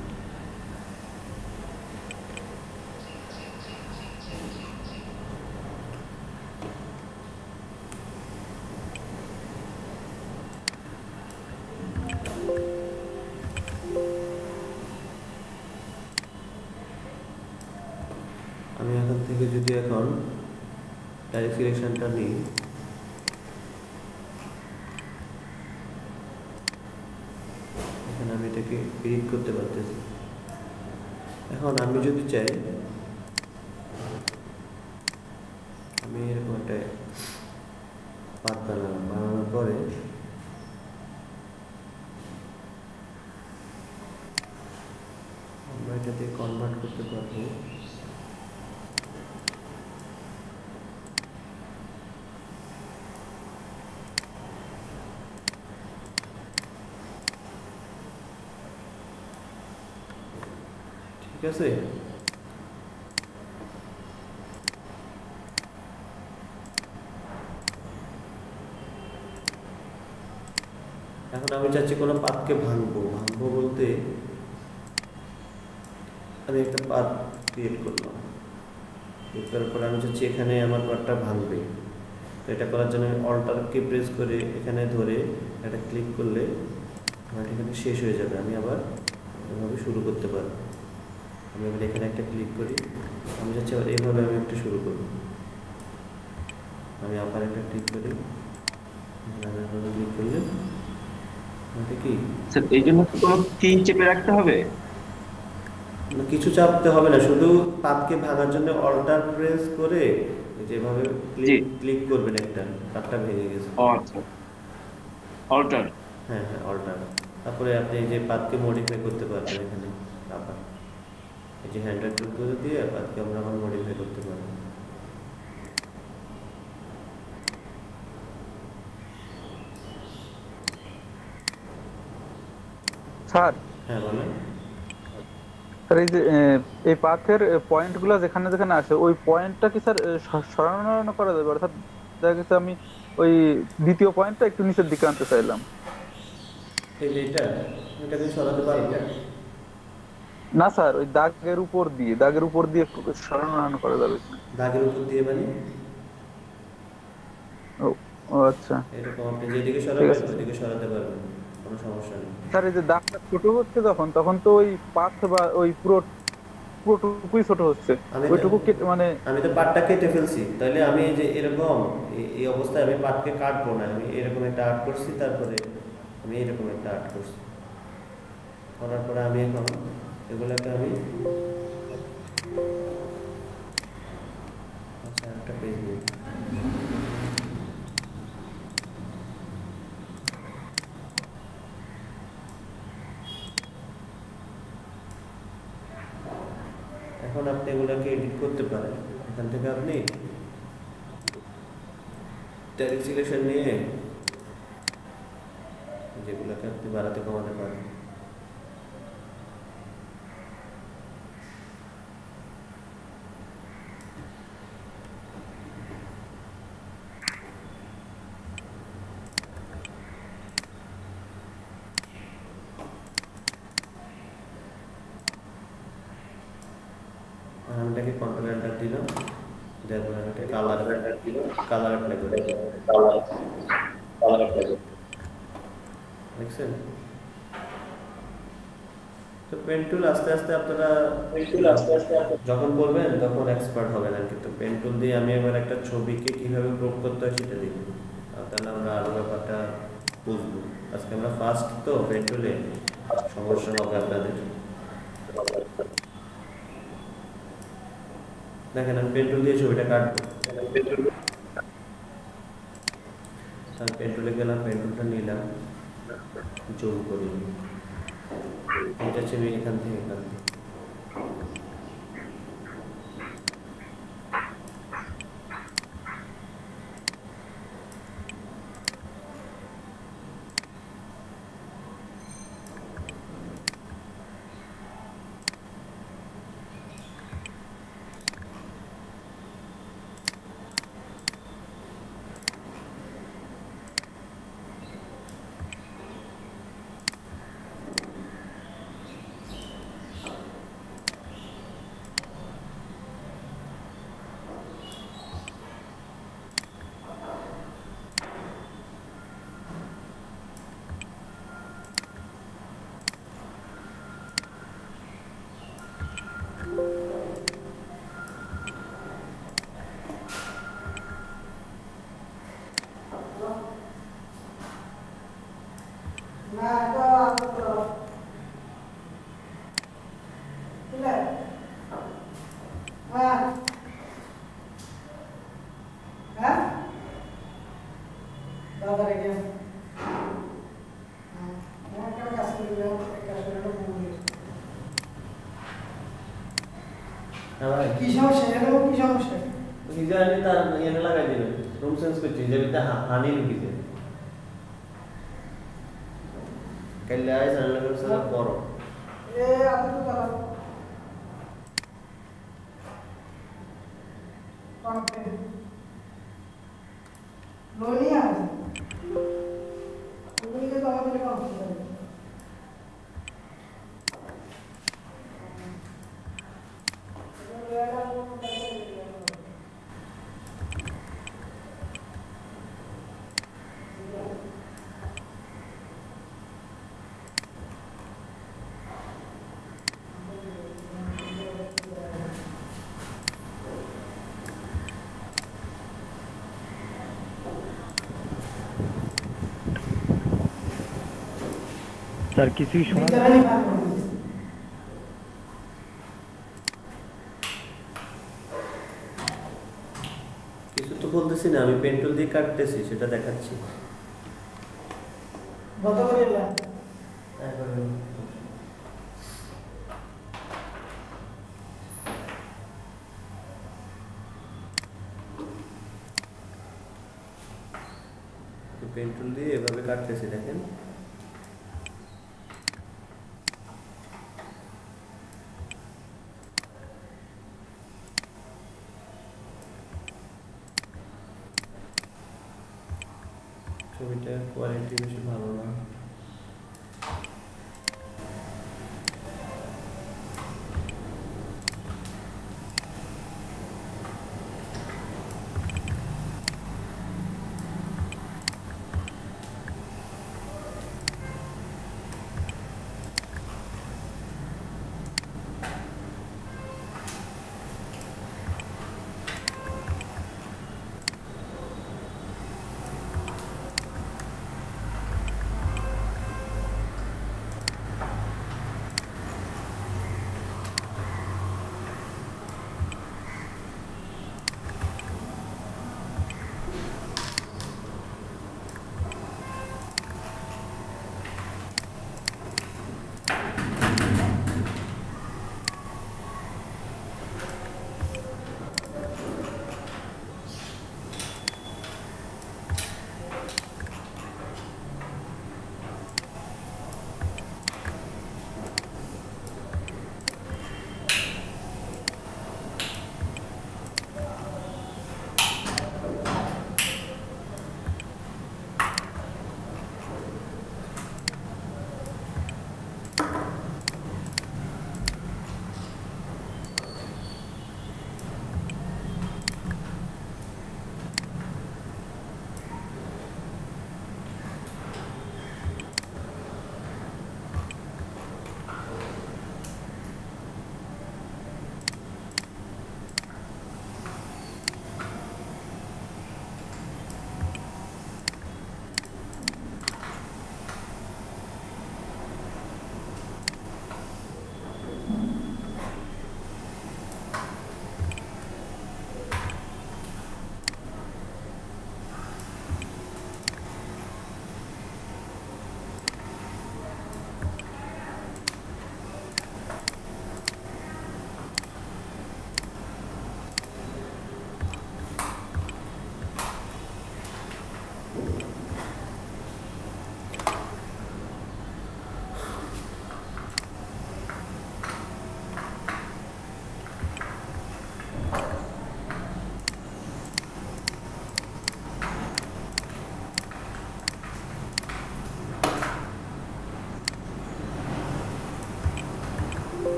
A: আমি এখান থেকে যদি এখন ডাইরেক্ট সিলেকশনটা নিই, এখানে আমি এটাকে এডিট করতে পারতেছি। এখন আমি যদি চাই আমি এরকম একটা পাত বানালাম, বানানোর পরে আমরা এটা দিয়ে কনভার্ট করতে পারবো। ঠিক আছে, এখন আমি চাচ্ছি কোনো পাতকে ভাঙবো। ভাঙবো বলতে আমি একটা পাত ক্রিয়েট করলাম, ক্রিয়েট করার পর আমি চাচ্ছি এখানে আমার পাতটা ভাঙবে। তো এটা করার জন্য আমি অল্টারকে প্রেস করে এখানে ধরে একটা ক্লিক করলে আমার এখানে শেষ হয়ে যাবে। আমি আবার এভাবে শুরু করতে পারবো। আমি এবার এখানে একটা ক্লিক করি, আমি চাচ্ছি আবার এইভাবে আমি একটা শুরু করব। আমি আবার একটা ক্লিক করি, এভাবে ক্লিক করলে এটা কি
C: স্যার এই জন্য কি কোনো কি চেপে রাখতে হবে?
A: কিছু চাপতে হবে না, শুধু পাতকে ভাঙার জন্য অল্টার প্রেস করে যেভাবে ক্লিক ক্লিক করবেন একটা, পাতটা ভেঙে গেছে।
C: ও আচ্ছা, অল্টার।
A: হ্যাঁ হ্যাঁ অল্টার। তারপরে আপনি এই যে পাতকে মডিফাই করতে পারবেন এখানে, আবার এই যে হ্যান্ডার টুল করে দিয়ে পাতকে আমরা আবার মডিফাই করতে পারবো।
B: স্যার
A: হ্যাঁ বলেন।
B: স্যার এই যে এই পাথের পয়েন্টগুলো যেখানে যেখানে আছে ওই পয়েন্টটা কি স্যার সরানো করা যাবে? অর্থাৎ দেখা গেছে আমি ওই দ্বিতীয় পয়েন্টটা একটু নিচের দিকে আনতে চাইলাম।
A: এই যে এটা এটাকে সরাতে পারবো
B: না স্যার, ওই দাগের উপর দিয়ে দাগের উপর দিয়ে সরানো করা যাবে।
A: দাগের উপর দিয়ে মানে
B: ও ও আচ্ছা,
A: এরকম আপনি যেদিকে সরাবেন ওইদিকে সরাতে পারবেন, কোনো সমস্যা নেই।
B: স্যার এই যে দাগটা ছোট হচ্ছে যখন, তখন তো ওই পাথ বা ওই পুরো পুরোটুকুই ছোট হচ্ছে, ওইটুকু মানে
A: আমি তো পাটটা কেটে ফেলছি, তাহলে আমি এই যে এরকম এই অবস্থায় আমি পাটকে কাটবো না, আমি এরকম একটা আর্ট করছি, তারপরে আমি এরকম একটা আর্ট করছি, করার পরে আমি এখন এগুলোকে আমি আচ্ছা একটা পেজ নিই। এখন আপনি এগুলোকে এডিট করতে পারেন। এখান থেকে আপনি ডাইরেক্ট সিলেকশন নিয়ে যেগুলোকে আপনি বাড়াতে কমাতে পারেন। আমি এটাকে কন্ট্রোল এন্টার দিলাম, দেওয়ার পরে আমি এটা কালার কালার অ্যাপ্লাই করে
C: কালার অ্যাপ্লাই
A: দেখছেন? তো পেন টুল আস্তে আস্তে আপনারা যখন বলবেন তখন এক্সপার্ট হবেন আর কি। তো পেন টুল দিয়ে আমি এবার একটা ছবিকে কিভাবে ক্রপ করতে হয় সেটা দেখব, তাহলে আমরা আরো ব্যাপারটা বুঝবো। আজকে আমরা ফার্স্ট তো পেন টুলে সমস্যা হবে আপনাদের। দেখেন আমি পেন টুল দিয়ে ছবিটা কাটবো, আমি পেন টুলে গেলাম, পেন টুলটা নিলাম, জুম করি, এটা ছবি এখান থেকে এখান থেকে
E: কি সমস্যা? এটা কি সমস্যা?
A: হিজানি তার এনে লাগাই দিবেন, রুম চেঞ্জ করছি, হিজাবিতে হানি ঢুকিছে কাইলে আইস আনলে করছে বড়
E: এ আপনি তো তারা কমপ্লেন লোনি আছে ওগুলিকে তো আমাদের কমপ্লেন
D: স্যার কিছুই শোনা
E: ভিতরে ভালো
A: কিছু তো বলতেছি না, আমি পেন টুল দিয়ে কাটতেছি সেটা দেখাচ্ছি।
E: বন্ধ করে দিলাম
A: পেন টুল দিয়ে এভাবে কাটতেছি, দেখেন ছবিটার কোয়ালিটি বেশি ভালো না।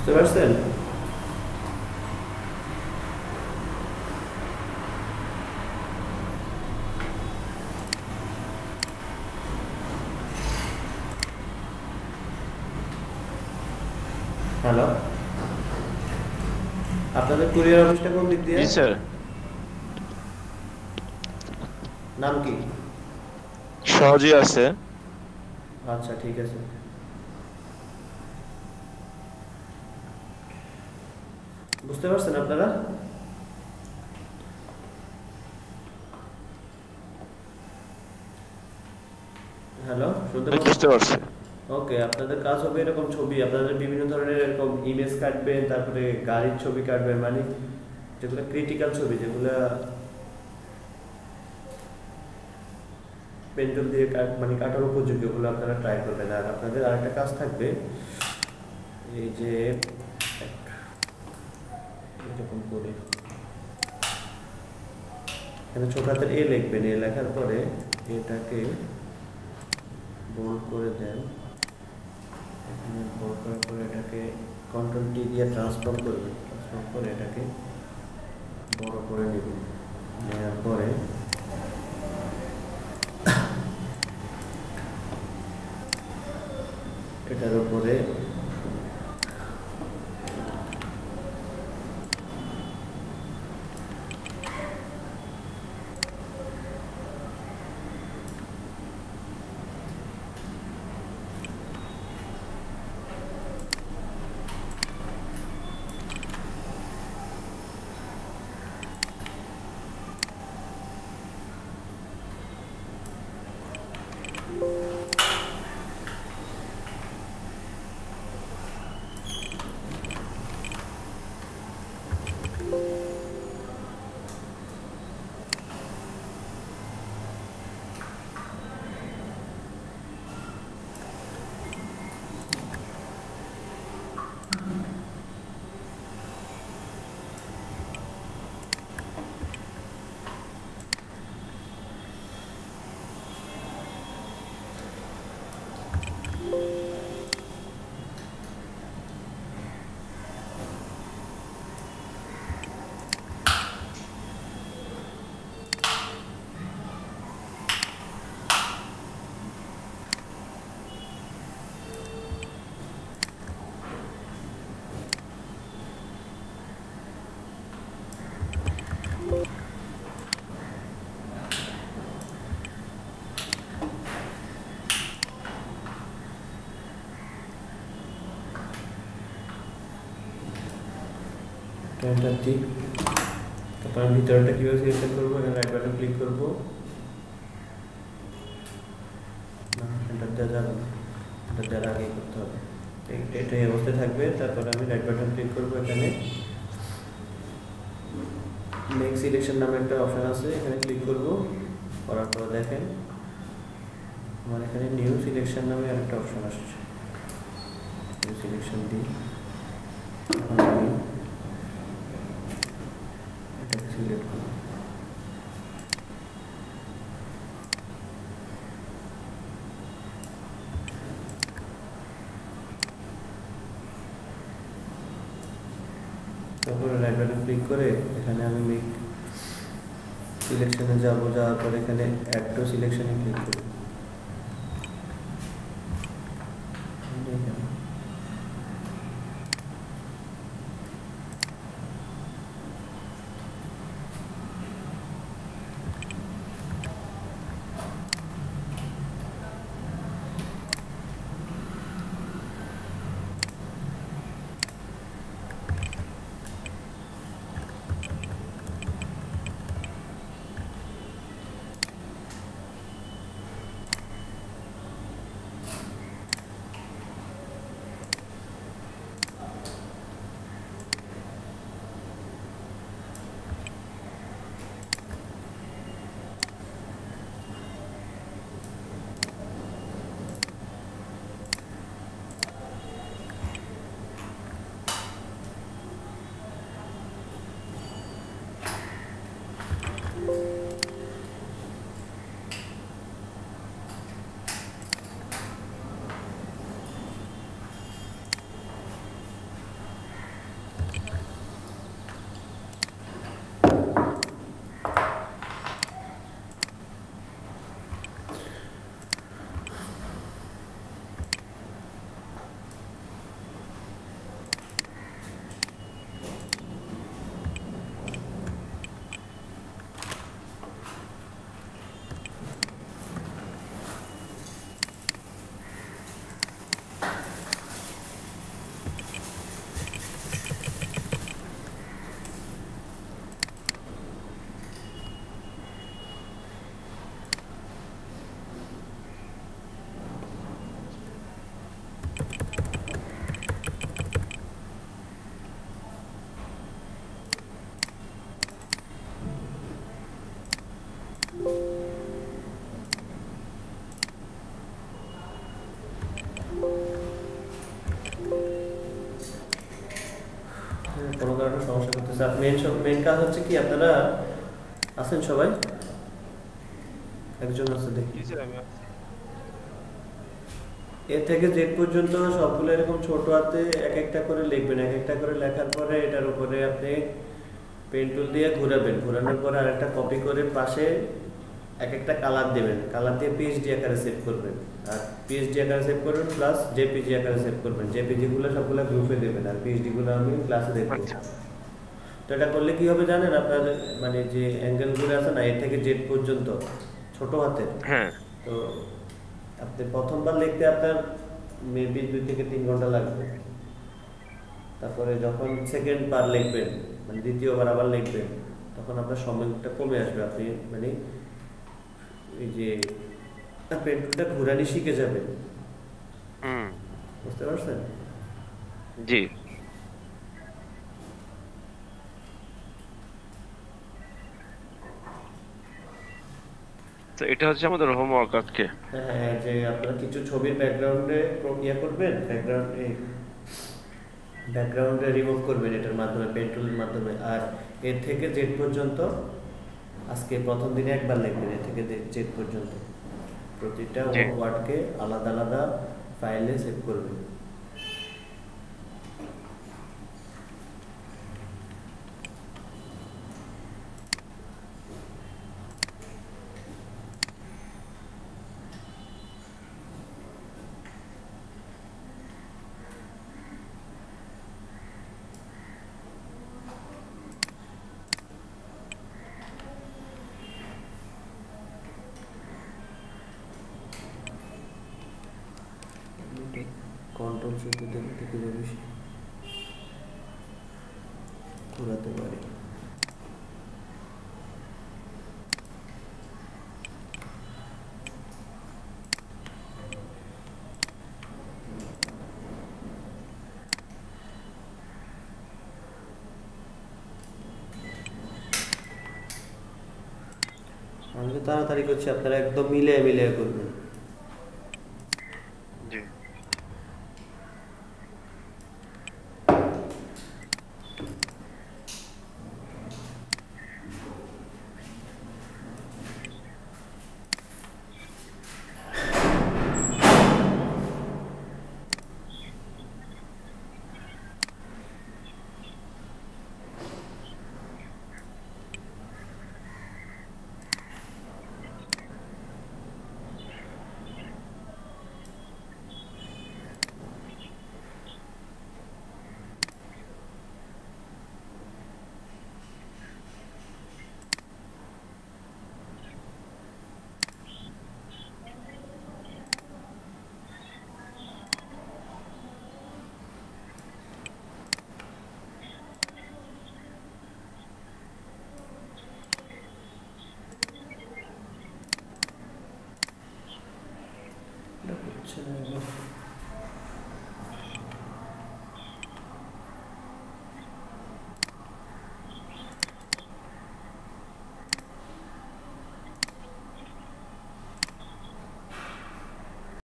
A: বুঝতে পারছেন? হ্যালো, আপনাদের কুরিয়ার অফিসটা কোন দিক দিয়ে?
F: জি স্যার।
A: নাম কি?
F: সহজই আছে।
A: আচ্ছা ঠিক আছে। বুঝতে পারছেন আপনারা? হ্যালো, শুনতে
F: আমি বুঝতে পারছি।
A: ওকে, আপনাদের কাজ হবে এরকম ছবি, আপনাদের বিভিন্ন ধরনের এরকম ইমেজ কাটবেন, তারপরে গাড়ির ছবি কাটবেন, মানে যেগুলো ক্রিটিক্যাল ছবি, যেগুলো পেন্সিল দিয়ে মানে কাটার উপযোগী, ওগুলো আপনারা ট্রাই করবেন। আর আপনাদের আরেকটা কাজ থাকবে, এই যে এরকম করে এখানে ছোট হাতের এ লিখবেন, এ লেখার পরে এটাকে বোল্ড করে দেন, এখানে বোল্ড করার পরে এটাকে কন্ট্রোল টি দিয়ে ট্রান্সফর্ম করবেন, ট্রান্সফর্ম করে এটাকে বড় করে নেবেন, নেওয়ার পরে এটার উপরে এন্টার দিই। তারপর আমি ভিতরটা কীভাবে সিলেক্ট করবো, এখানে রাইট বাটন ক্লিক করবো, না এন্টার দেওয়া যাবে না, এন্টার দেওয়ার আগেই করতে হবে, এটা এই অবস্থায় থাকবে। তারপর আমি রাইট বাটন ক্লিক করবো, এখানে মেক সিলেকশন নামে একটা অপশান আছে, এখানে ক্লিক করবো, করার পর দেখেন আমার এখানে নিউ সিলেকশন নামে আরেকটা অপশান আসছে, নিউ সিলেকশন দিই, এখন আমি এটাকে সিলেক্ট করব, তারপরে রাইট বাটন ক্লিক করে এখানে আমি মেক সিলেকশনে যাব, যাওয়ার পর এখানে অ্যাড টু সিলেকশনে ক্লিক করব। কোনো কারণে সমস্যা করতেছে। আর মেন মেন কাজ হচ্ছে কি, আপনারা আছেন সবাই? একজন আছে দেখি। এ থেকে জেড পর্যন্ত সবগুলো এরকম ছোট হাতে এক একটা করে লিখবেন। এক একটা করে লেখার পরে এটার উপরে আপনি পেন টুল দিয়ে ঘোরাবেন। ঘোরানোর পরে আরেকটা কপি করে পাশে এক একটা কালার দেবেন। কালার দিয়ে পিএইচডি আকারে সেভ করবেন। আর পিএইচডি আকারে সেভ করবেন প্লাস জেপিজি আকারে সেভ করবেন। জেপিজি গুলো সবগুলো গ্রুপে দেবেন, আর পিএইচডি গুলো আমি ক্লাসে দেখবো। তো এটা করলে কি হবে জানেন, আপনার মানে যে অ্যাঙ্গেলগুলো আছে না, এর থেকে জেড পর্যন্ত ছোট হাতে,
F: হ্যাঁ
A: তো আপনি প্রথমবার লিখতে আপনার মেবি দুই থেকে তিন ঘন্টা লাগবে। তারপরে যখন সেকেন্ড বার লিখবেন, মানে দ্বিতীয়বার আবার লিখবেন, তখন আপনার সময়টা কমে আসবে। আপনি মানে এই যে পেন্টুলটা ঘুরানি শিখে যাবেন।
F: হুম
A: বুঝতে পারছেন?
F: জি তো এটা হচ্ছে আমাদের হোমওয়ার্ক আজকে।
A: হ্যাঁ হ্যাঁ, যে আপনারা কিছু ছবির ব্যাকগ্রাউন্ডে ইয়ে করবেন, ব্যাকগ্রাউন্ডে ব্যাকগ্রাউন্ডে রিমুভ করবেন এটার মাধ্যমে, পেন্টুলের মাধ্যমে। আর এর থেকে জেড পর্যন্ত আজকে প্রথম দিনে একবার লিখবেন, এর থেকে জেড পর্যন্ত প্রতিটা
F: জি।
A: ওয়ার্ডকে আলাদা আলাদা ফাইলে সেভ করবেন। কন্ট্রোল চেপে দিলে থেকে বেশি ঘোরাতে পারি। আমি তো তাড়াতাড়ি করছি, আপনারা একদম মিলিয়ে মিলিয়ে করবেন।